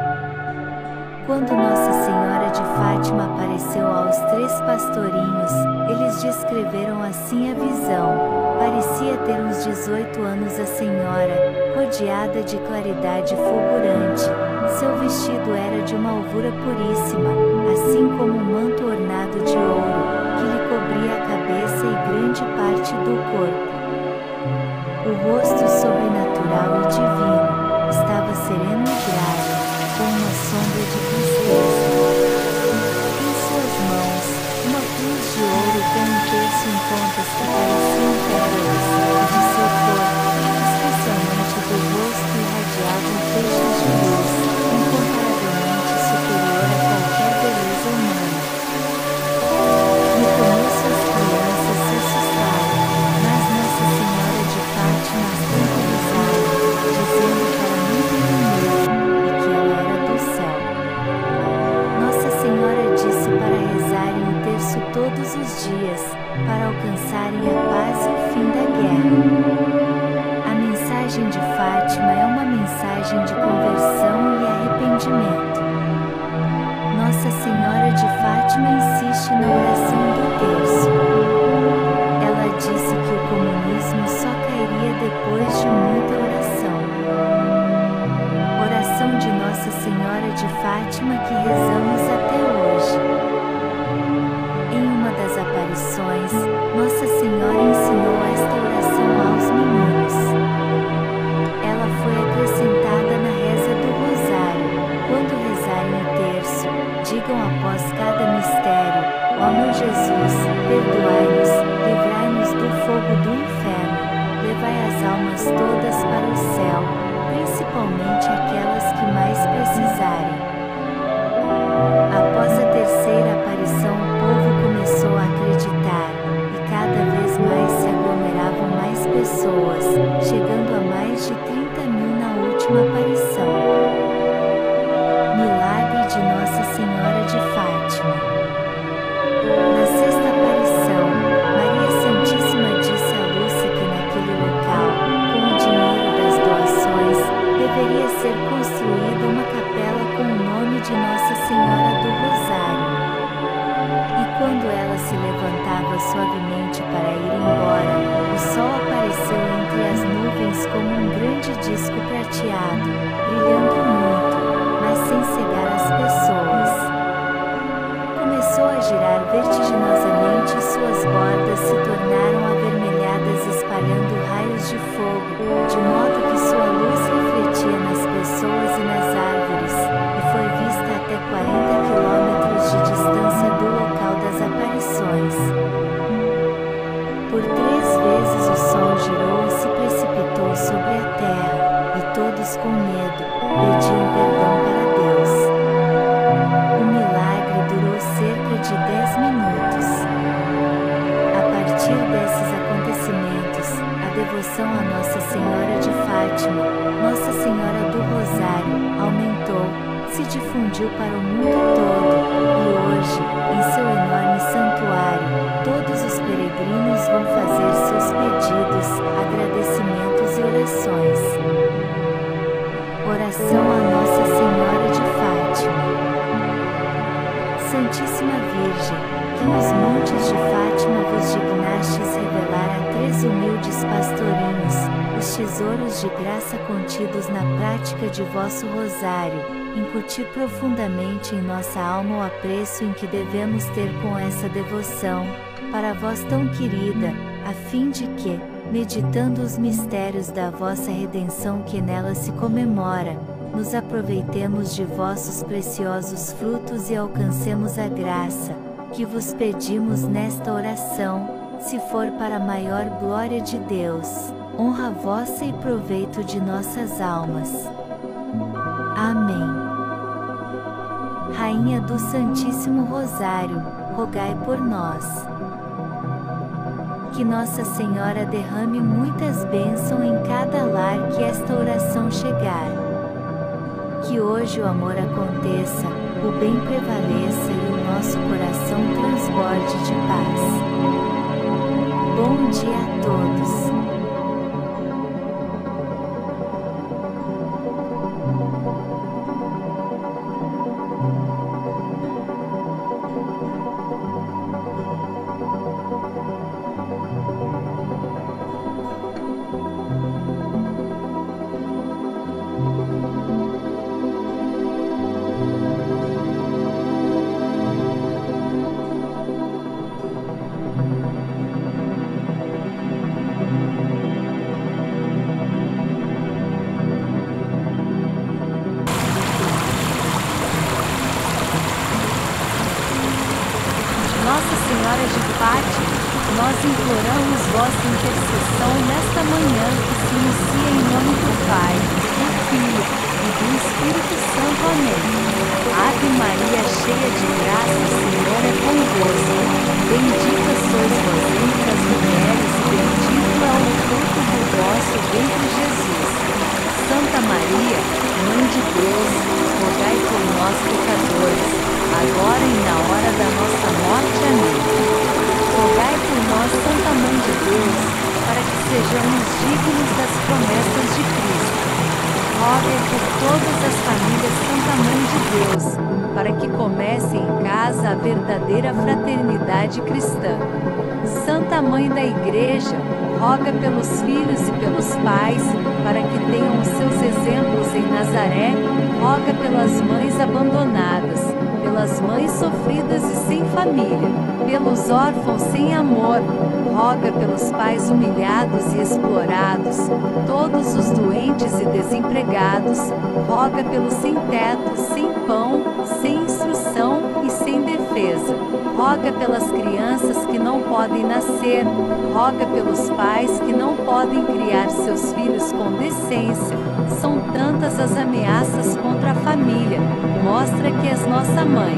Quando Nossa Senhora de Fátima apareceu aos três pastorinhos, eles descreveram assim a visão. Parecia ter uns dezoito anos a senhora, rodeada de claridade fulgurante. Seu vestido era de uma alvura puríssima, assim como um manto ornado de ouro, que lhe cobria a cabeça e grande parte do corpo. O rosto sobrenatural e divino estava sereno e grave, com uma sombra de tristeza. Em suas mãos, uma cruz de ouro com um terço em pontas que pareciam pérolas, e de seu corpo, especialmente do rosto, irradiavam feixes de luz, incomparavelmente superior a qualquer beleza humana. No começo as crianças se assustaram, mas Nossa Senhora de Fátima as tranquilizaram, dizendo para não terem medo, e que ela era do céu. Nossa Senhora disse para rezarem o terço todos os dias, para alcançarem a paz e o fim da guerra. A mensagem de Fátima é uma mensagem de conversão e arrependimento. Nossa Senhora de Fátima insiste na oração do terço. Ela disse que o comunismo só cairia depois de muita oração. Oração de Nossa Senhora de Fátima que rezamos até hoje. Em uma das aparições, Nossa Senhora ensinou esta oração aos meninos. Ela foi acrescentada na reza do Rosário. Quando rezarem o terço, digam após cada mistério: ó meu Jesus, perdoai-nos, livrai-nos do fogo do inferno, levai as almas todas para o céu, principalmente aquelas que mais precisarem. Após a terceira aparição, o povo começou a acreditar, e cada vez mais se aglomeravam mais pessoas, chegando a mais de trinta mil na última aparição. Milagre de Nossa Senhora de Fátima. Na sexta aparição, Maria Santíssima disse a Lúcia que naquele local, com o dinheiro das doações, deveria ser construída uma capela com o nome de Nossa Senhora do Rosário. E quando ela se levantava suavemente para ir embora, o sol apareceu entre as nuvens como um grande disco prateado, brilhando muito, mas sem cegar as pessoas. Começou a girar vertiginosamente e suas bordas se tornaram avermelhadas, espalhando raios de fogo, de modo que sua luz refletia nas pessoas e nas árvores, e foi vista até quarenta quilômetros de distância do local das aparições. Por três vezes o sol girou e se precipitou sobre a terra, e todos com medo, pediam perdão para Deus. O milagre durou cerca de dez minutos. A partir desses acontecimentos, a devoção a Nossa Senhora de Fátima, Nossa Senhora do Rosário, aumentou, se difundiu para o mundo todo, e hoje, em seu enorme santuário, todos os peregrinos vão fazer seus pedidos, agradecimentos e orações. Oração a Nossa Senhora de Fátima. Santíssima Virgem, que nos montes de Fátima vos dignastes revelar a três humildes pastorinhos os tesouros de graça contidos na prática de vosso rosário, incutir profundamente em nossa alma o apreço em que devemos ter com essa devoção, para vós tão querida, a fim de que, meditando os mistérios da vossa redenção que nela se comemora, nos aproveitemos de vossos preciosos frutos e alcancemos a graça, que vos pedimos nesta oração, se for para a maior glória de Deus, honra vossa e proveito de nossas almas. Amém. Rainha do Santíssimo Rosário, rogai por nós. Que Nossa Senhora derrame muitas bênçãos em cada lar que esta oração chegar. Que hoje o amor aconteça, o bem prevaleça e o nosso coração transborde de paz. Bom dia a todos. Nossa Senhora de Fátima, nós imploramos vossa intercessão nesta manhã que se inicia em nome do Pai, do Filho e do Espírito Santo. Amém. Ave Maria, cheia de graça, o Senhor é convosco. Bendita sois vós entre as mulheres, e bendito é o fruto do vosso ventre, Jesus. Santa Maria, Mãe de Deus, rogai por nós, pecadores, agora e na hora da nossa morte. Amém. Rogai por nós, Santa Mãe de Deus, para que sejamos dignos das promessas de Cristo. Rogai por todas as famílias, Santa Mãe de Deus, para que comece em casa a verdadeira fraternidade cristã. Santa Mãe da Igreja, roga pelos filhos e pelos pais, para que tenham os seus exemplos em Nazaré. Roga pelas mães abandonadas, pelas mães sofridas e sem família, pelos órfãos sem amor, roga pelos pais humilhados e explorados, todos os doentes e desempregados, roga pelos sem teto, sem pão, sem instrução e sem defesa, roga pelas crianças que não podem nascer, roga pelos pais que não podem criar seus filhos com decência. São tantas as ameaças contra a família. Mostra que és nossa mãe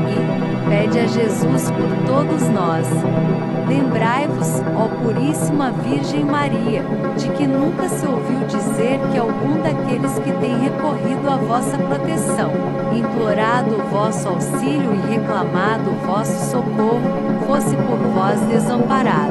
e pede a Jesus por todos nós. Lembrai-vos, ó Puríssima Virgem Maria, de que nunca se ouviu dizer que algum daqueles que têm recorrido à vossa proteção, implorado o vosso auxílio e reclamado o vosso socorro, fosse por vós desamparado.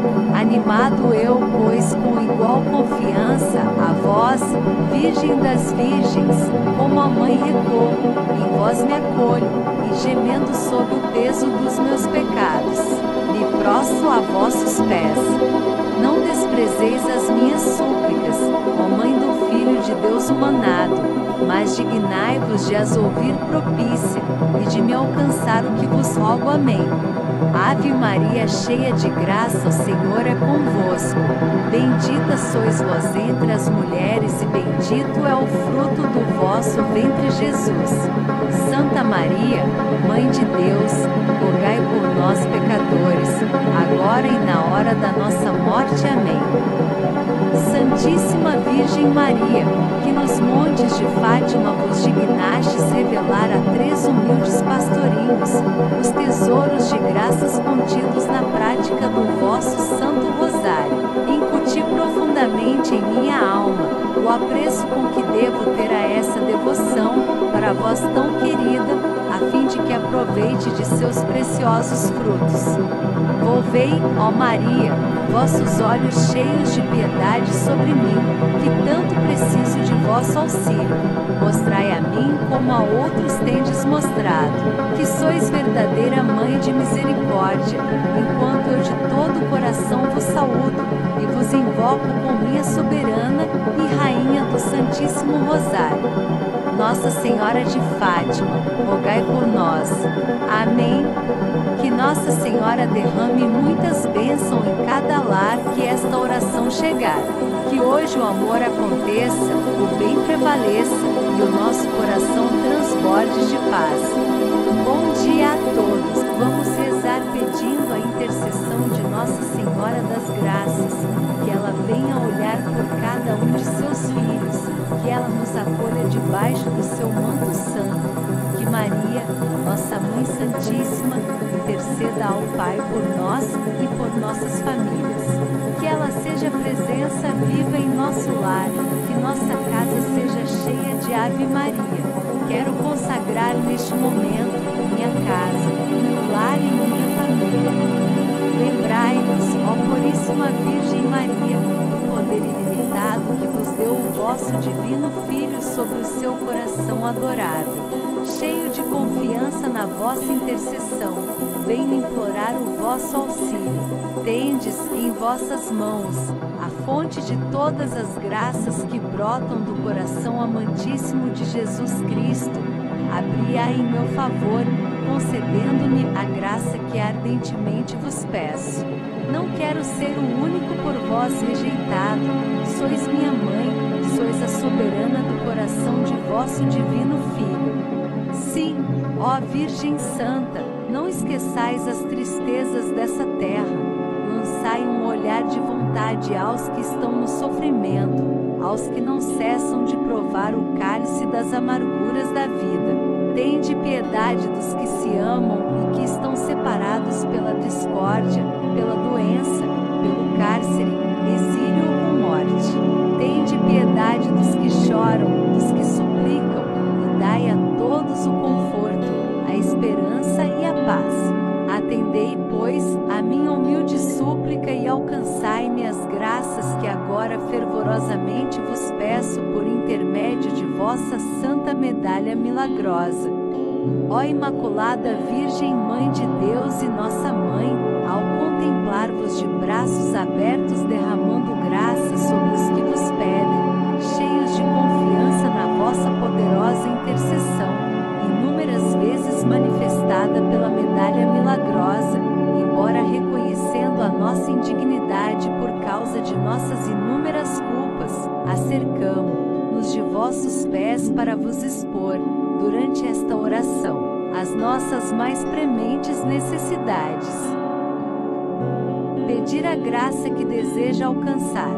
Animado eu, pois, com igual confiança, a vós, Virgem das Virgens, como a mãe recorro, em vós me acolho, e gemendo sob o peso dos meus pecados, me prostro a vossos pés. Não desprezeis as minhas súplicas, ó Mãe do Filho de Deus humanado, mas dignai-vos de as ouvir propícia, e de me alcançar o que vos rogo. Amém. Ave Maria, cheia de graça, o Senhor é convosco. Bendita sois vós entre as mulheres, e bendito é o fruto do vosso ventre, Jesus. Santa Maria, Mãe de Deus, rogai por nós, pecadores, agora e na hora da nossa morte. Amém. Santíssima Virgem Maria, que nos montes de Fátima vos dignastes revelar a três humildes pastorinhos os tesouros de graças contidos na prática do vosso Santo Rosário, incuti profundamente em minha alma o apreço com que devo ter a essa devoção, para para vós tão querida, a fim de que aproveite de seus preciosos frutos. Volvei, ó Maria, vossos olhos cheios de piedade sobre mim, que tanto preciso de vosso auxílio. Mostrai a mim como a outros tendes mostrado, que sois verdadeira mãe de misericórdia, enquanto eu de todo o coração vos saúdo, e vos invoco com minha soberana e rainha do Santíssimo Rosário. Nossa Senhora de Fátima, rogai por nós. Amém. Que Nossa Senhora derrame muitas bênçãos em cada lar que esta oração chegar. Que hoje o amor aconteça, o bem prevaleça e o nosso coração transborde de paz. Bom dia a todos. Vamos rezar pedindo a intercessão de Nossa Senhora das Graças, que ela venha olhar por cada um de seus filhos, que ela nos acolha debaixo do seu manto santo, que Maria, nossa Mãe Santíssima, interceda ao Pai por nós e por nossas famílias, que ela seja presença viva em nosso lar, que nossa casa seja cheia de Ave Maria. Quero consagrar neste momento minha casa, meu lar e minha família. Lembrai-nos, ó Puríssima Virgem Maria, do poder ilimitado que vos deu o vosso divino Filho sobre o seu coração adorável. Cheio de confiança na vossa intercessão, venho implorar o vosso auxílio. Tendes em vossas mãos a fonte de todas as graças que brotam do coração amantíssimo de Jesus Cristo. Abri-a em meu favor, concedendo-me a graça que ardentemente vos peço. Não quero ser o único por vós rejeitado, sois minha mãe, sois a soberana do coração de vosso divino Filho. Sim, ó Virgem Santa, não esqueçais as tristezas dessa terra. Lançai um olhar de vontade aos que estão no sofrimento, aos que não cessam de provar o cálice das amarguras da vida. Tende piedade dos que se amam e que estão separados pela discórdia, pela doença, pelo cárcere, exílio ou morte. Tende piedade dos que choram, dos que suplicam, e dai a todos o conforto, a esperança e a paz. Atendei, pois, a minha humilde súplica e alcançai-me as graças que agora fervorosamente vos peço por intermédio de vossa santa medalha milagrosa. Ó Imaculada Virgem Mãe de Deus e nossa Mãe, ao contemplar-vos de braços abertos derramando graça sobre os que vos pedem, cheios de confiança na vossa poderosa intercessão, inúmeras vezes manifestada pela medalha milagrosa, embora reconhecendo a nossa indignidade por causa de nossas inúmeras culpas, acercamo-nos de vossos pés para vos expor, durante esta oração, as nossas mais prementes necessidades. Pedir a graça que deseja alcançar.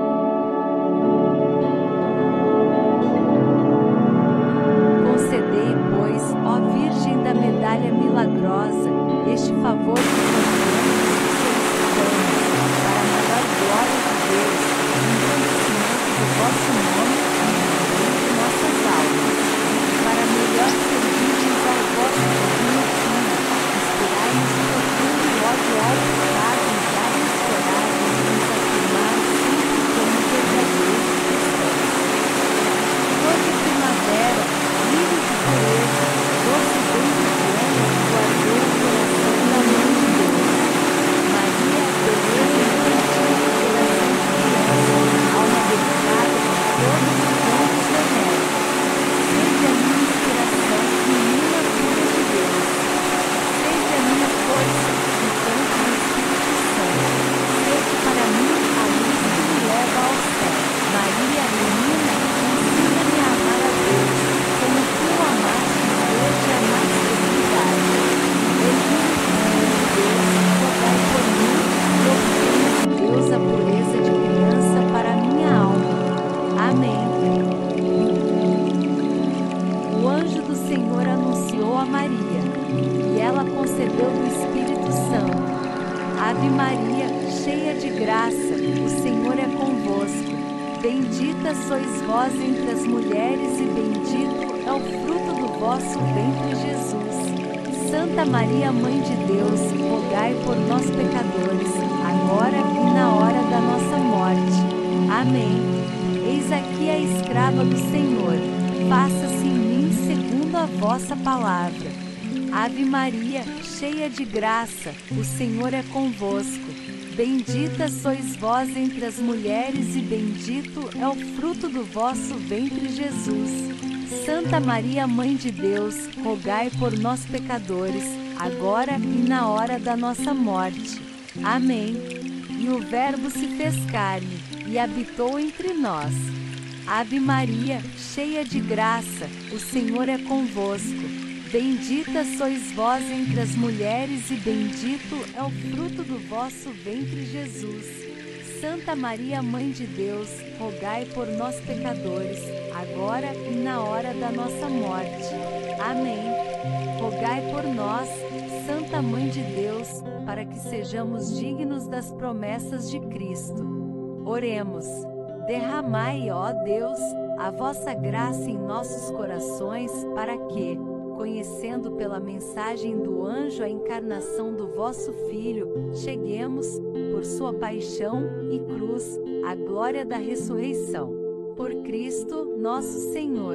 Concedei, pois, ó Virgem da Medalha Milagrosa, este favor que solicitamos, para a maior glória de Deus, e engrandecimento do vosso nome e do bem de nossas almas, para melhor servirmos ao vosso divino Filho, inspirai-nos profundo ódio ao pecado e dai-nos coragem de nos afirmar sempre como verdadeiros cristãos. Flor de primavera, lírio de pureza, doce vento de ano que guardou o coração da Mãe de Deus. Maria, beleza infantil do coração de criança, alma delicada de todos os dons benéficos. Sede a minha inspiração, menina pura de Deus. Sede a minha força, encanto do Espírito Santo. Sede para mim a luz que me leva ao céu. Maria, menina, ensina-me a amar a Deus, como tu amaste Deus e amaste a humanidade. Espírito de Deus, rogai por mim, e obtenha de Deus a pureza de criança para a minha alma. Amém. O anjo do Senhor anunciou a Maria, e ela concebeu do Espírito Santo. Ave Maria, cheia de graça, o Senhor é convosco. Bendita sois vós entre as mulheres e bendito é o fruto do vosso ventre, Jesus. Santa Maria, Mãe de Deus, rogai por nós pecadores, agora e na hora da nossa morte. Amém. Eis aqui a escrava do Senhor, faça-se em mim segundo a vossa palavra. Ave Maria, cheia de graça, o Senhor é convosco. Bendita sois vós entre as mulheres e bendito é o fruto do vosso ventre, Jesus. Santa Maria, Mãe de Deus, rogai por nós pecadores, agora e na hora da nossa morte. Amém. E o Verbo se fez carne, e habitou entre nós. Ave Maria, cheia de graça, o Senhor é convosco. Bendita sois vós entre as mulheres e bendito é o fruto do vosso ventre, Jesus. Santa Maria, Mãe de Deus, rogai por nós pecadores, agora e na hora da nossa morte. Amém. Rogai por nós, Santa Mãe de Deus, para que sejamos dignos das promessas de Cristo. Oremos. Derramai, ó Deus, a vossa graça em nossos corações, para que, conhecendo pela mensagem do anjo a encarnação do vosso Filho, cheguemos, por sua paixão e cruz, à glória da ressurreição. Por Cristo, nosso Senhor.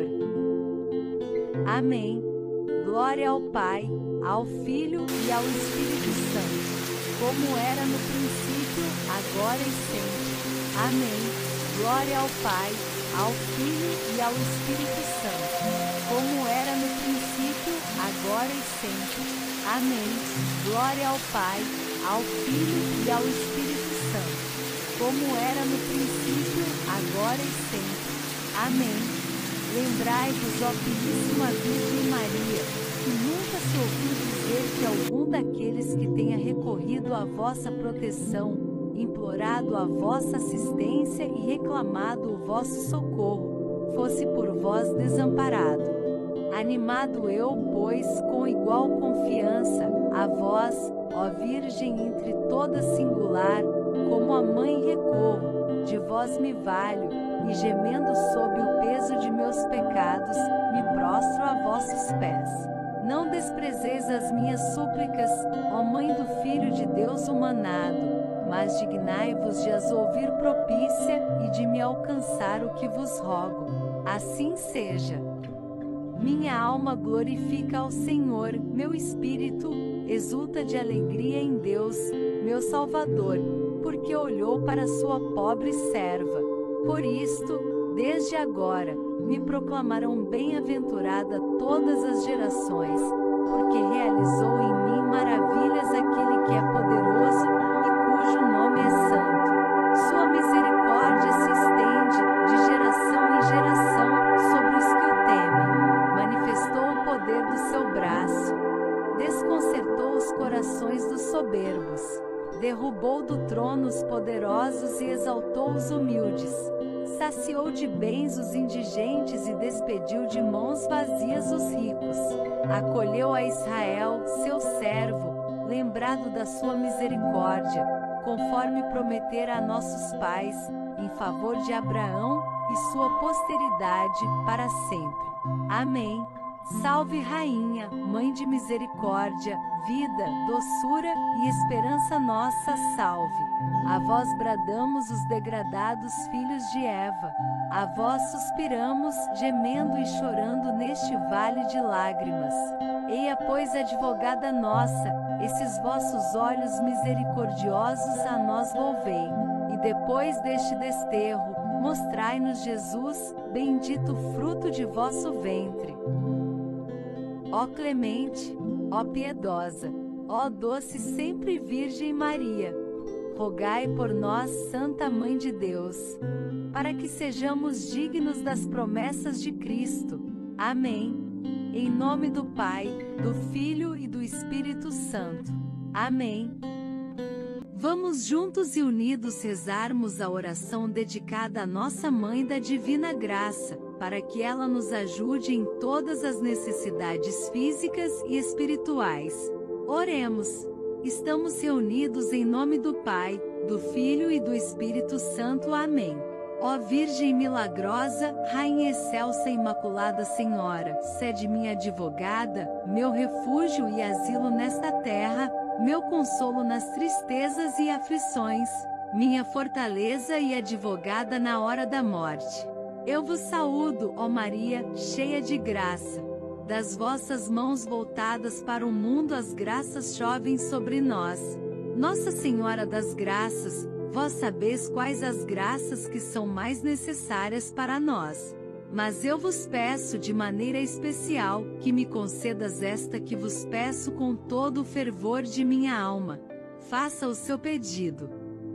Amém. Glória ao Pai, ao Filho e ao Espírito Santo, como era no princípio, agora e sempre. Amém. Glória ao Pai, ao Filho e ao Espírito Santo, como era no princípio, agora e sempre. Amém. Glória ao Pai, ao Filho e ao Espírito Santo, como era no princípio, agora e sempre. Amém. Lembrai-vos, ó Puríssima Virgem Maria, que nunca se ouviu dizer que algum daqueles que tenha recorrido à vossa proteção, implorado a vossa assistência e reclamado o vosso socorro, fosse por vós desamparado. Animado eu, pois, com igual confiança, a vós, ó Virgem entre todas singular, como a mãe recorro, de vós me valho, e gemendo sob o peso de meus pecados, me prostro a vossos pés. Não desprezeis as minhas súplicas, ó Mãe do Filho de Deus humanado, mas dignai-vos de as ouvir propícia e de me alcançar o que vos rogo. Assim seja. Minha alma glorifica ao Senhor, meu espírito exulta de alegria em Deus, meu Salvador, porque olhou para sua pobre serva. Por isto, desde agora, me proclamarão bem-aventurada todas as gerações, porque realizou em mim maravilhas aquele que é poderoso e cujo nome é santo. Sua misericórdia se estende, de geração em geração, sobre os que o temem. Manifestou o poder do seu braço. Desconcertou os corações dos soberbos. Derrubou do trono os poderosos e exaltou os humildes. Saciou de bens os indigentes e despediu de mãos vazias os ricos. Acolheu a Israel, seu servo, lembrado da sua misericórdia, conforme prometera a nossos pais, em favor de Abraão e sua posteridade para sempre. Amém. Salve Rainha, Mãe de misericórdia, vida, doçura e esperança nossa, salve. A vós bradamos os degradados filhos de Eva. A vós suspiramos, gemendo e chorando neste vale de lágrimas. Eia, pois, advogada nossa, esses vossos olhos misericordiosos a nós volvei. E depois deste desterro, mostrai-nos Jesus, bendito fruto de vosso ventre. Ó clemente, ó piedosa, ó doce sempre Virgem Maria, rogai por nós, Santa Mãe de Deus, para que sejamos dignos das promessas de Cristo. Amém. Em nome do Pai, do Filho e do Espírito Santo. Amém. Vamos juntos e unidos rezarmos a oração dedicada à nossa Mãe da Divina Graça, para que ela nos ajude em todas as necessidades físicas e espirituais. Oremos. Estamos reunidos em nome do Pai, do Filho e do Espírito Santo. Amém. Ó Virgem milagrosa, Rainha excelsa e Imaculada Senhora, sede minha advogada, meu refúgio e asilo nesta terra, meu consolo nas tristezas e aflições, minha fortaleza e advogada na hora da morte. Eu vos saúdo, ó Maria, cheia de graça. Das vossas mãos voltadas para o mundo as graças chovem sobre nós. Nossa Senhora das Graças, vós sabeis quais as graças que são mais necessárias para nós. Mas eu vos peço de maneira especial, que me concedas esta que vos peço com todo o fervor de minha alma. Faça o seu pedido.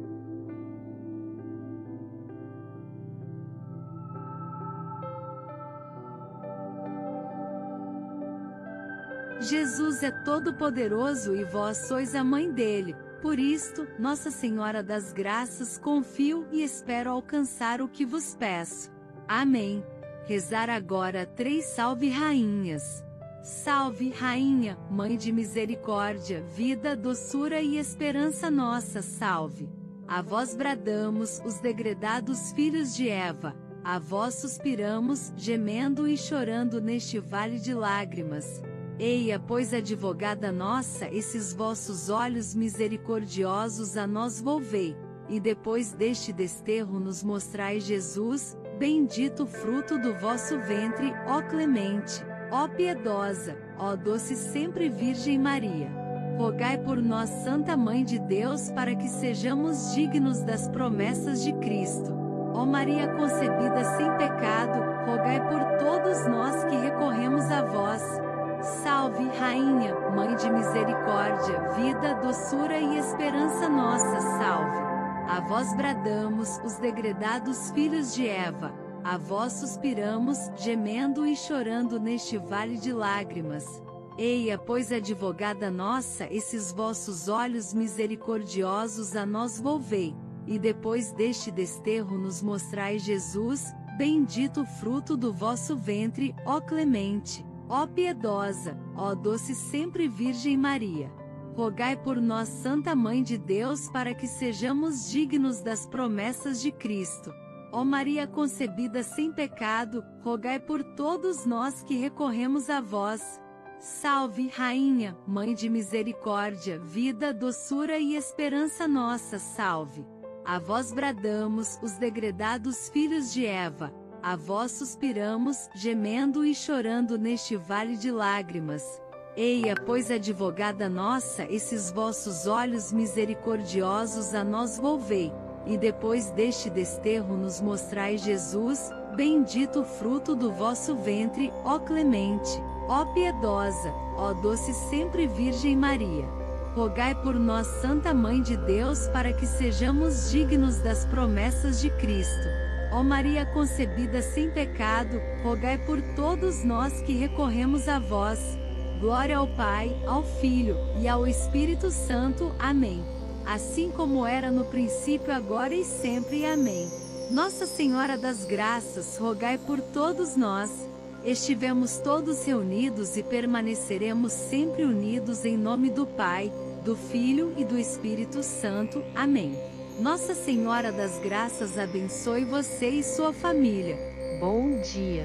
Jesus é todo-poderoso e vós sois a mãe dele. Por isto, Nossa Senhora das Graças, confio e espero alcançar o que vos peço. Amém. Rezar agora três Salve Rainhas. Salve, Rainha, Mãe de Misericórdia, vida, doçura e esperança nossa, salve. A vós bradamos, os degredados filhos de Eva, a vós suspiramos, gemendo e chorando neste vale de lágrimas. Eia, pois, advogada nossa, esses vossos olhos misericordiosos a nós volvei, e depois deste desterro nos mostrai Jesus, bendito o fruto do vosso ventre, ó clemente, ó piedosa, ó doce sempre Virgem Maria. Rogai por nós, Santa Mãe de Deus, para que sejamos dignos das promessas de Cristo. Ó Maria concebida sem pecado, rogai por todos nós que recorremos a vós. Salve, Rainha, Mãe de Misericórdia, vida, doçura e esperança nossa, salve. A vós bradamos, os degredados filhos de Eva, a vós suspiramos, gemendo e chorando neste vale de lágrimas. Eia, pois, advogada nossa, esses vossos olhos misericordiosos a nós volvei, e depois deste desterro nos mostrai Jesus, bendito o fruto do vosso ventre, ó clemente, ó piedosa, ó doce sempre Virgem Maria. Rogai por nós, Santa Mãe de Deus, para que sejamos dignos das promessas de Cristo. Ó Maria concebida sem pecado, rogai por todos nós que recorremos a vós. Salve, Rainha, Mãe de Misericórdia, vida, doçura e esperança nossa, salve. A vós bradamos, os degredados filhos de Eva, a vós suspiramos, gemendo e chorando neste vale de lágrimas. Eia, pois, advogada nossa, esses vossos olhos misericordiosos a nós volvei, e depois deste desterro nos mostrai Jesus, bendito o fruto do vosso ventre, ó clemente, ó piedosa, ó doce sempre Virgem Maria. Rogai por nós, Santa Mãe de Deus, para que sejamos dignos das promessas de Cristo. Ó Maria concebida sem pecado, rogai por todos nós que recorremos a vós. Glória ao Pai, ao Filho, e ao Espírito Santo. Amém. Assim como era no princípio, agora e sempre. Amém. Nossa Senhora das Graças, rogai por todos nós. Estivemos todos reunidos e permaneceremos sempre unidos em nome do Pai, do Filho e do Espírito Santo. Amém. Nossa Senhora das Graças abençoe você e sua família. Bom dia.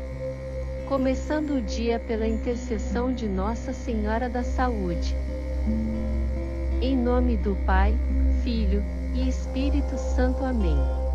Começando o dia pela intercessão de Nossa Senhora da Saúde. Em nome do Pai, Filho e Espírito Santo. Amém.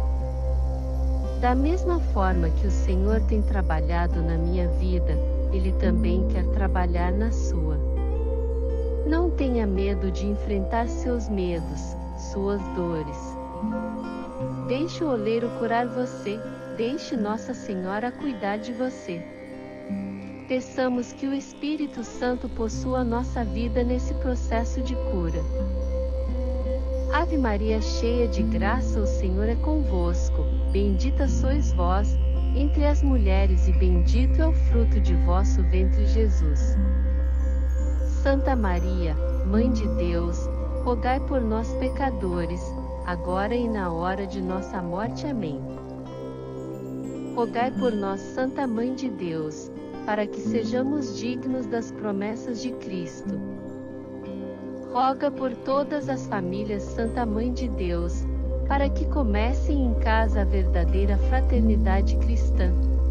Da mesma forma que o Senhor tem trabalhado na minha vida, Ele também quer trabalhar na sua. Não tenha medo de enfrentar seus medos, suas dores. Deixe o oleiro curar você, deixe Nossa Senhora cuidar de você. Peçamos que o Espírito Santo possua nossa vida nesse processo de cura. Ave Maria, cheia de graça, o Senhor é convosco. Bendita sois vós entre as mulheres, e bendito é o fruto de vosso ventre, Jesus. Santa Maria, Mãe de Deus, rogai por nós pecadores, agora e na hora de nossa morte. Amém. Rogai por nós, Santa Mãe de Deus, para que sejamos dignos das promessas de Cristo. Roga por todas as famílias, Santa Mãe de Deus, para que comecem em casa a verdadeira fraternidade cristã.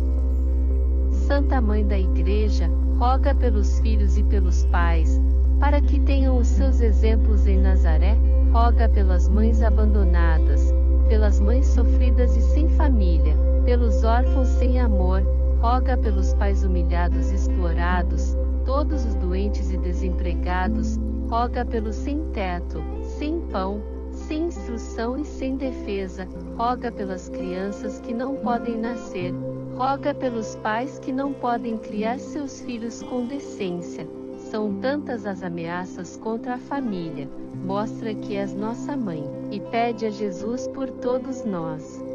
Santa Mãe da Igreja, roga pelos filhos e pelos pais, para que tenham os seus exemplos em Nazaré, roga pelas mães abandonadas, pelas mães sofridas e sem família, pelos órfãos sem amor, roga pelos pais humilhados e explorados, todos os doentes e desempregados, roga pelos sem teto, sem pão, sem instrução e sem defesa, roga pelas crianças que não podem nascer, roga pelos pais que não podem criar seus filhos com decência. São tantas as ameaças contra a família, mostra que és nossa mãe, e pede a Jesus por todos nós.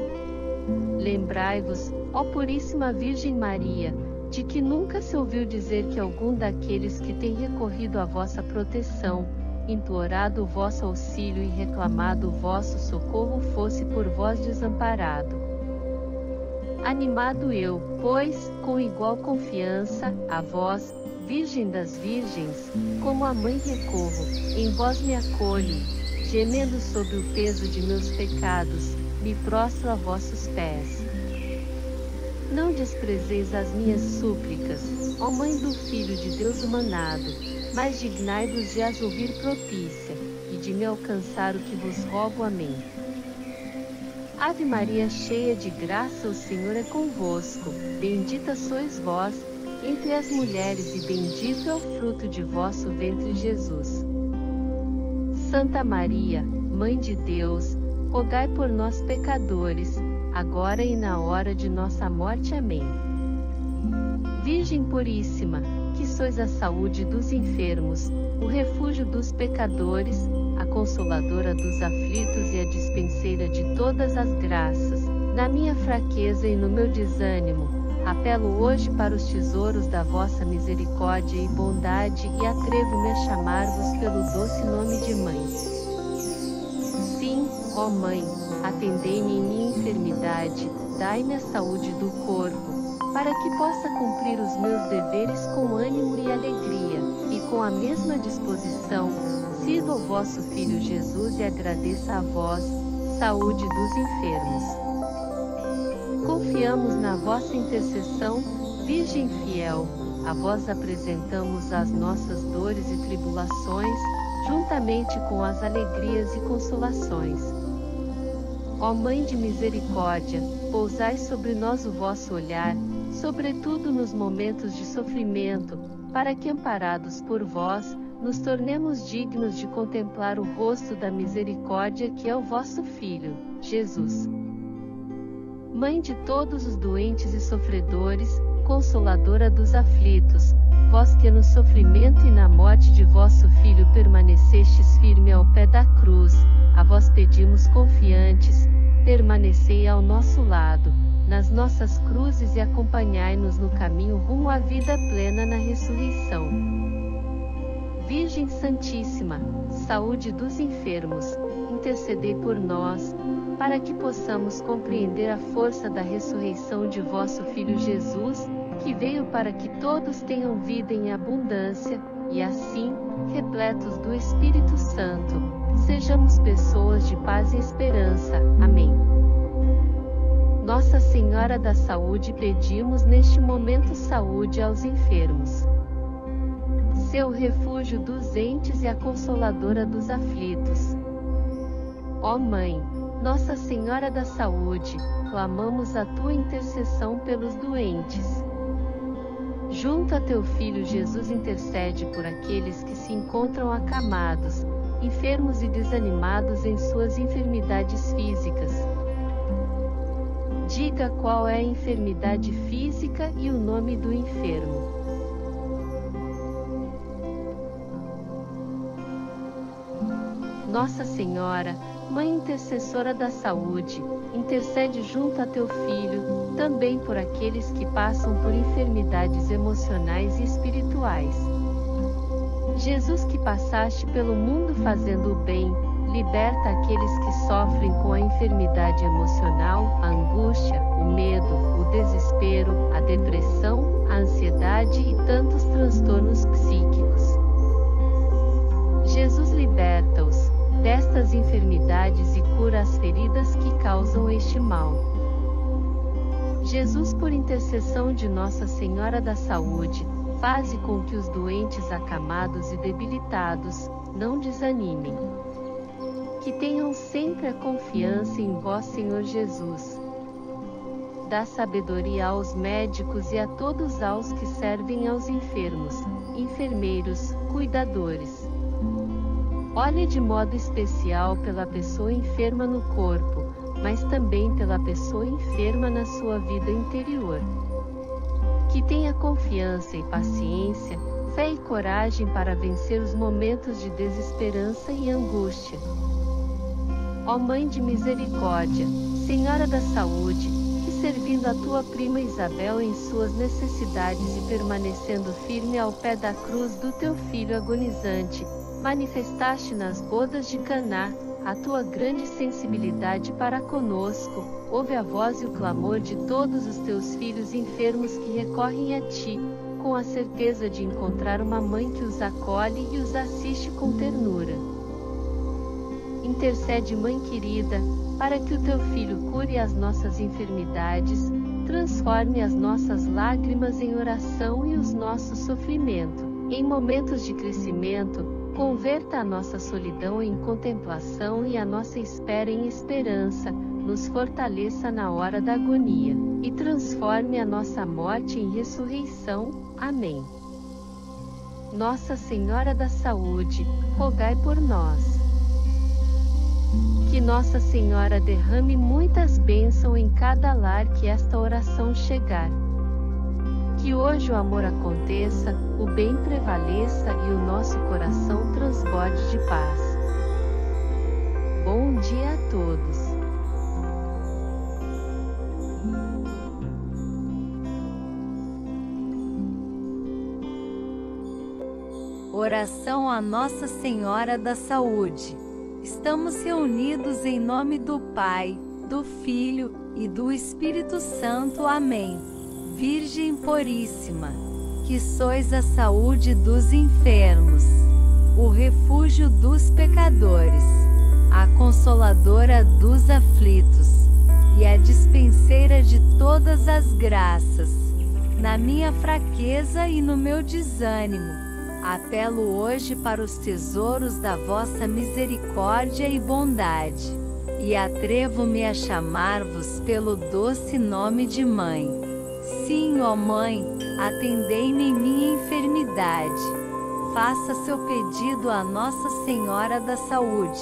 Lembrai-vos, ó Puríssima Virgem Maria, de que nunca se ouviu dizer que algum daqueles que têm recorrido à vossa proteção, implorado o vosso auxílio e reclamado o vosso socorro fosse por vós desamparado. Animado eu, pois, com igual confiança, a vós, Virgem das Virgens, como a mãe recorro, em vós me acolho, gemendo sob o peso de meus pecados, me prostro a vossos pés. Não desprezeis as minhas súplicas, ó Mãe do Filho de Deus humanado, mas dignai-vos de as ouvir propícia, e de me alcançar o que vos rogo. Amém. Ave Maria, cheia de graça, o Senhor é convosco, bendita sois vós entre as mulheres e bendito é o fruto de vosso ventre, Jesus. Santa Maria, Mãe de Deus, rogai por nós pecadores, agora e na hora de nossa morte. Amém. Virgem Puríssima, que sois a saúde dos enfermos, o refúgio dos pecadores, a consoladora dos aflitos e a dispenseira de todas as graças, na minha fraqueza e no meu desânimo, apelo hoje para os tesouros da vossa misericórdia e bondade e atrevo-me a chamar-vos pelo doce nome de Mãe. Sim, ó Mãe, atendei-me em minha enfermidade, dai-me a saúde do corpo, para que possa cumprir os meus deveres com ânimo e alegria, e com a mesma disposição, sirva o vosso Filho Jesus e agradeça a vós, saúde dos enfermos. Confiamos na vossa intercessão, Virgem fiel, a vós apresentamos as nossas dores e tribulações, juntamente com as alegrias e consolações. Ó Mãe de misericórdia, pousai sobre nós o vosso olhar, sobretudo nos momentos de sofrimento, para que, amparados por vós, nos tornemos dignos de contemplar o rosto da misericórdia que é o vosso Filho, Jesus. Mãe de todos os doentes e sofredores, consoladora dos aflitos, vós que no sofrimento e na morte de vosso Filho permanecestes firme ao pé da cruz, a vós pedimos confiantes, permanecei ao nosso lado, nas nossas cruzes e acompanhai-nos no caminho rumo à vida plena na ressurreição. Virgem Santíssima, saúde dos enfermos, intercedei por nós, para que possamos compreender a força da ressurreição de vosso Filho Jesus, que veio para que todos tenham vida em abundância, e assim, repletos do Espírito Santo, sejamos pessoas de paz e esperança. Amém. Nossa Senhora da Saúde, pedimos neste momento saúde aos enfermos. Seu refúgio dos entes e a consoladora dos aflitos. Ó Mãe, Nossa Senhora da Saúde, clamamos a tua intercessão pelos doentes. Junto a teu Filho Jesus, intercede por aqueles que se encontram acamados, enfermos e desanimados em suas enfermidades físicas. Diga qual é a enfermidade física e o nome do enfermo. Nossa Senhora, Mãe intercessora da saúde, intercede junto a teu Filho, também por aqueles que passam por enfermidades emocionais e espirituais. Jesus, que passaste pelo mundo fazendo o bem, liberta aqueles que sofrem com a enfermidade emocional, a angústia, o medo, o desespero, a depressão, a ansiedade e tantos transtornos psíquicos. Jesus, liberta-os destas enfermidades e cura cura as feridas que causam este mal. Jesus, por intercessão de Nossa Senhora da Saúde, faze com que os doentes acamados e debilitados não desanimem. Que tenham sempre a confiança em vós, Senhor Jesus. Dá sabedoria aos médicos e a todos aos que servem aos enfermos, enfermeiros, cuidadores. Olhe de modo especial pela pessoa enferma no corpo, mas também pela pessoa enferma na sua vida interior. Que tenha confiança e paciência, fé e coragem para vencer os momentos de desesperança e angústia. Ó Mãe de Misericórdia, Senhora da Saúde, que servindo a tua prima Isabel em suas necessidades e permanecendo firme ao pé da cruz do teu filho agonizante, manifestaste nas bodas de Caná a tua grande sensibilidade para conosco, ouve a voz e o clamor de todos os teus filhos enfermos que recorrem a ti, com a certeza de encontrar uma mãe que os acolhe e os assiste com ternura. Intercede, Mãe querida, para que o teu Filho cure as nossas enfermidades, transforme as nossas lágrimas em oração e os nossos sofrimentos em momentos de crescimento, converta a nossa solidão em contemplação e a nossa espera em esperança, nos fortaleça na hora da agonia, e transforme a nossa morte em ressurreição. Amém. Nossa Senhora da Saúde, rogai por nós. Que Nossa Senhora derrame muitas bênçãos em cada lar que esta oração chegar. Que hoje o amor aconteça, o bem prevaleça e o nosso coração transborde de paz. Bom dia a todos. Oração a Nossa Senhora da Saúde. Estamos reunidos em nome do Pai, do Filho e do Espírito Santo. Amém. Virgem Puríssima, que sois a saúde dos enfermos, o refúgio dos pecadores, a consoladora dos aflitos e a dispenseira de todas as graças. Na minha fraqueza e no meu desânimo, apelo hoje para os tesouros da vossa misericórdia e bondade, e atrevo-me a chamar-vos pelo doce nome de Mãe. Sim, ó Mãe, atendei-me em minha enfermidade. Faça seu pedido a Nossa Senhora da Saúde.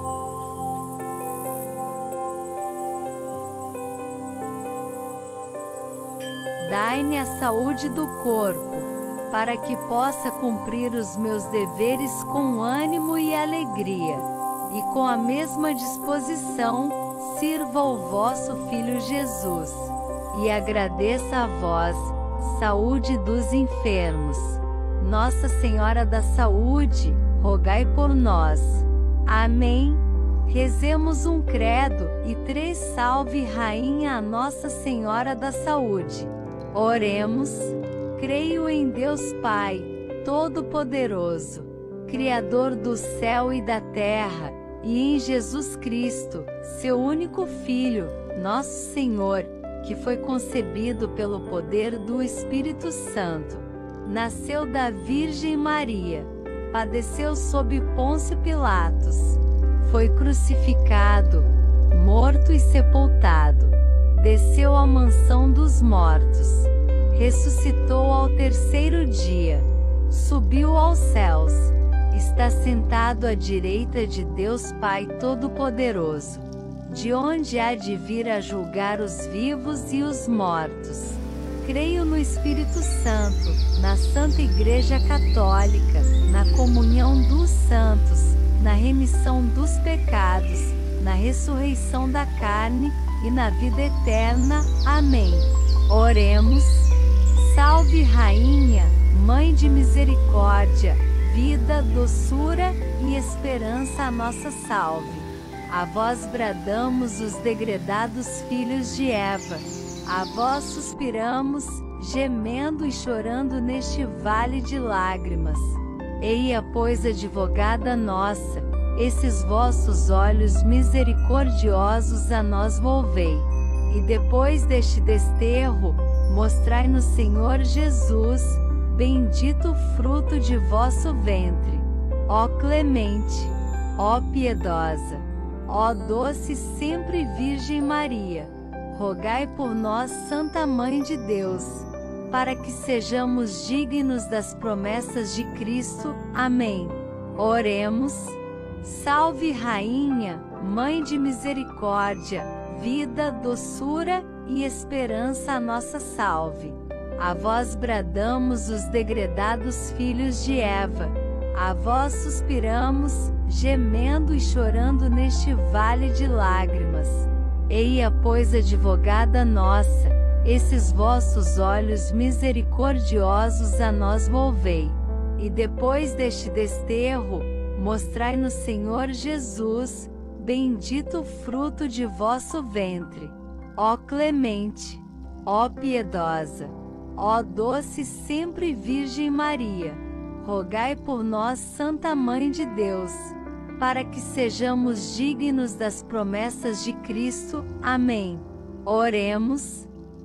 Dai-me a saúde do corpo, para que possa cumprir os meus deveres com ânimo e alegria, e com a mesma disposição, sirva o vosso Filho Jesus, e agradeça a vós, saúde dos enfermos. Nossa Senhora da Saúde, rogai por nós. Amém. Rezemos um credo, e três salve Rainha a Nossa Senhora da Saúde. Oremos. Creio em Deus Pai, Todo-Poderoso, Criador do céu e da terra, e em Jesus Cristo, seu único Filho, nosso Senhor, que foi concebido pelo poder do Espírito Santo. Nasceu da Virgem Maria, padeceu sob Pôncio Pilatos, foi crucificado, morto e sepultado, desceu à mansão dos mortos, ressuscitou ao terceiro dia, subiu aos céus, está sentado à direita de Deus Pai Todo-Poderoso, de onde há de vir a julgar os vivos e os mortos. Creio no Espírito Santo, na Santa Igreja Católica, na comunhão dos santos, na remissão dos pecados, na ressurreição da carne e na vida eterna. Amém. Oremos. Salve Rainha, Mãe de Misericórdia, vida, doçura e esperança, a nossa salve. A vós bradamos os degredados filhos de Eva, a vós suspiramos, gemendo e chorando neste vale de lágrimas. Eia, pois, advogada nossa, esses vossos olhos misericordiosos a nós volvei. E depois deste desterro, mostrai-nos Senhor Jesus, bendito o fruto de vosso ventre. Ó clemente, ó piedosa, ó doce sempre Virgem Maria, rogai por nós, Santa Mãe de Deus, para que sejamos dignos das promessas de Cristo. Amém. Oremos. Salve Rainha, Mãe de misericórdia, vida, doçura e esperança, a nossa salve. A vós bradamos os degredados filhos de Eva, a vós suspiramos, gemendo e chorando neste vale de lágrimas. Eia, pois, advogada nossa, esses vossos olhos misericordiosos a nós volvei. E depois deste desterro, mostrai-nos Senhor Jesus, bendito o fruto de vosso ventre. Ó clemente, ó piedosa, ó doce sempre Virgem Maria, rogai por nós, Santa Mãe de Deus, para que sejamos dignos das promessas de Cristo. Amém. Oremos.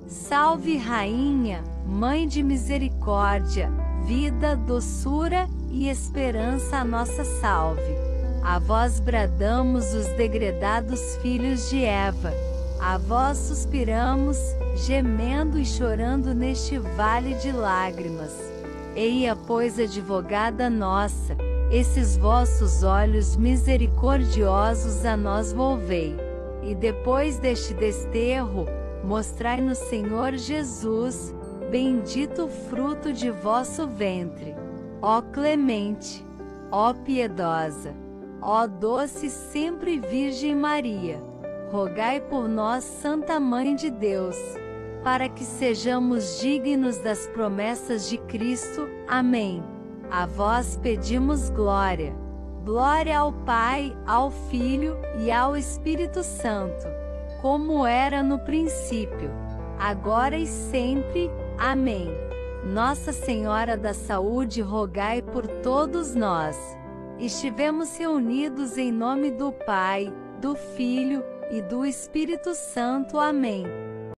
Salve Rainha, Mãe de misericórdia, vida, doçura e esperança, a nossa salve. A vós bradamos os degredados filhos de Eva, a vós suspiramos, gemendo e chorando neste vale de lágrimas. Eia, pois, advogada nossa, esses vossos olhos misericordiosos a nós volvei. E depois deste desterro, mostrai-nos Senhor Jesus, bendito o fruto de vosso ventre. Ó clemente, ó piedosa, ó doce sempre Virgem Maria, rogai por nós, Santa Mãe de Deus, para que sejamos dignos das promessas de Cristo. Amém. A vós pedimos glória. Glória ao Pai, ao Filho e ao Espírito Santo, como era no princípio, agora e sempre. Amém. Nossa Senhora da Saúde, rogai por todos nós. Estivemos reunidos em nome do Pai, do Filho e do Espírito Santo. Amém.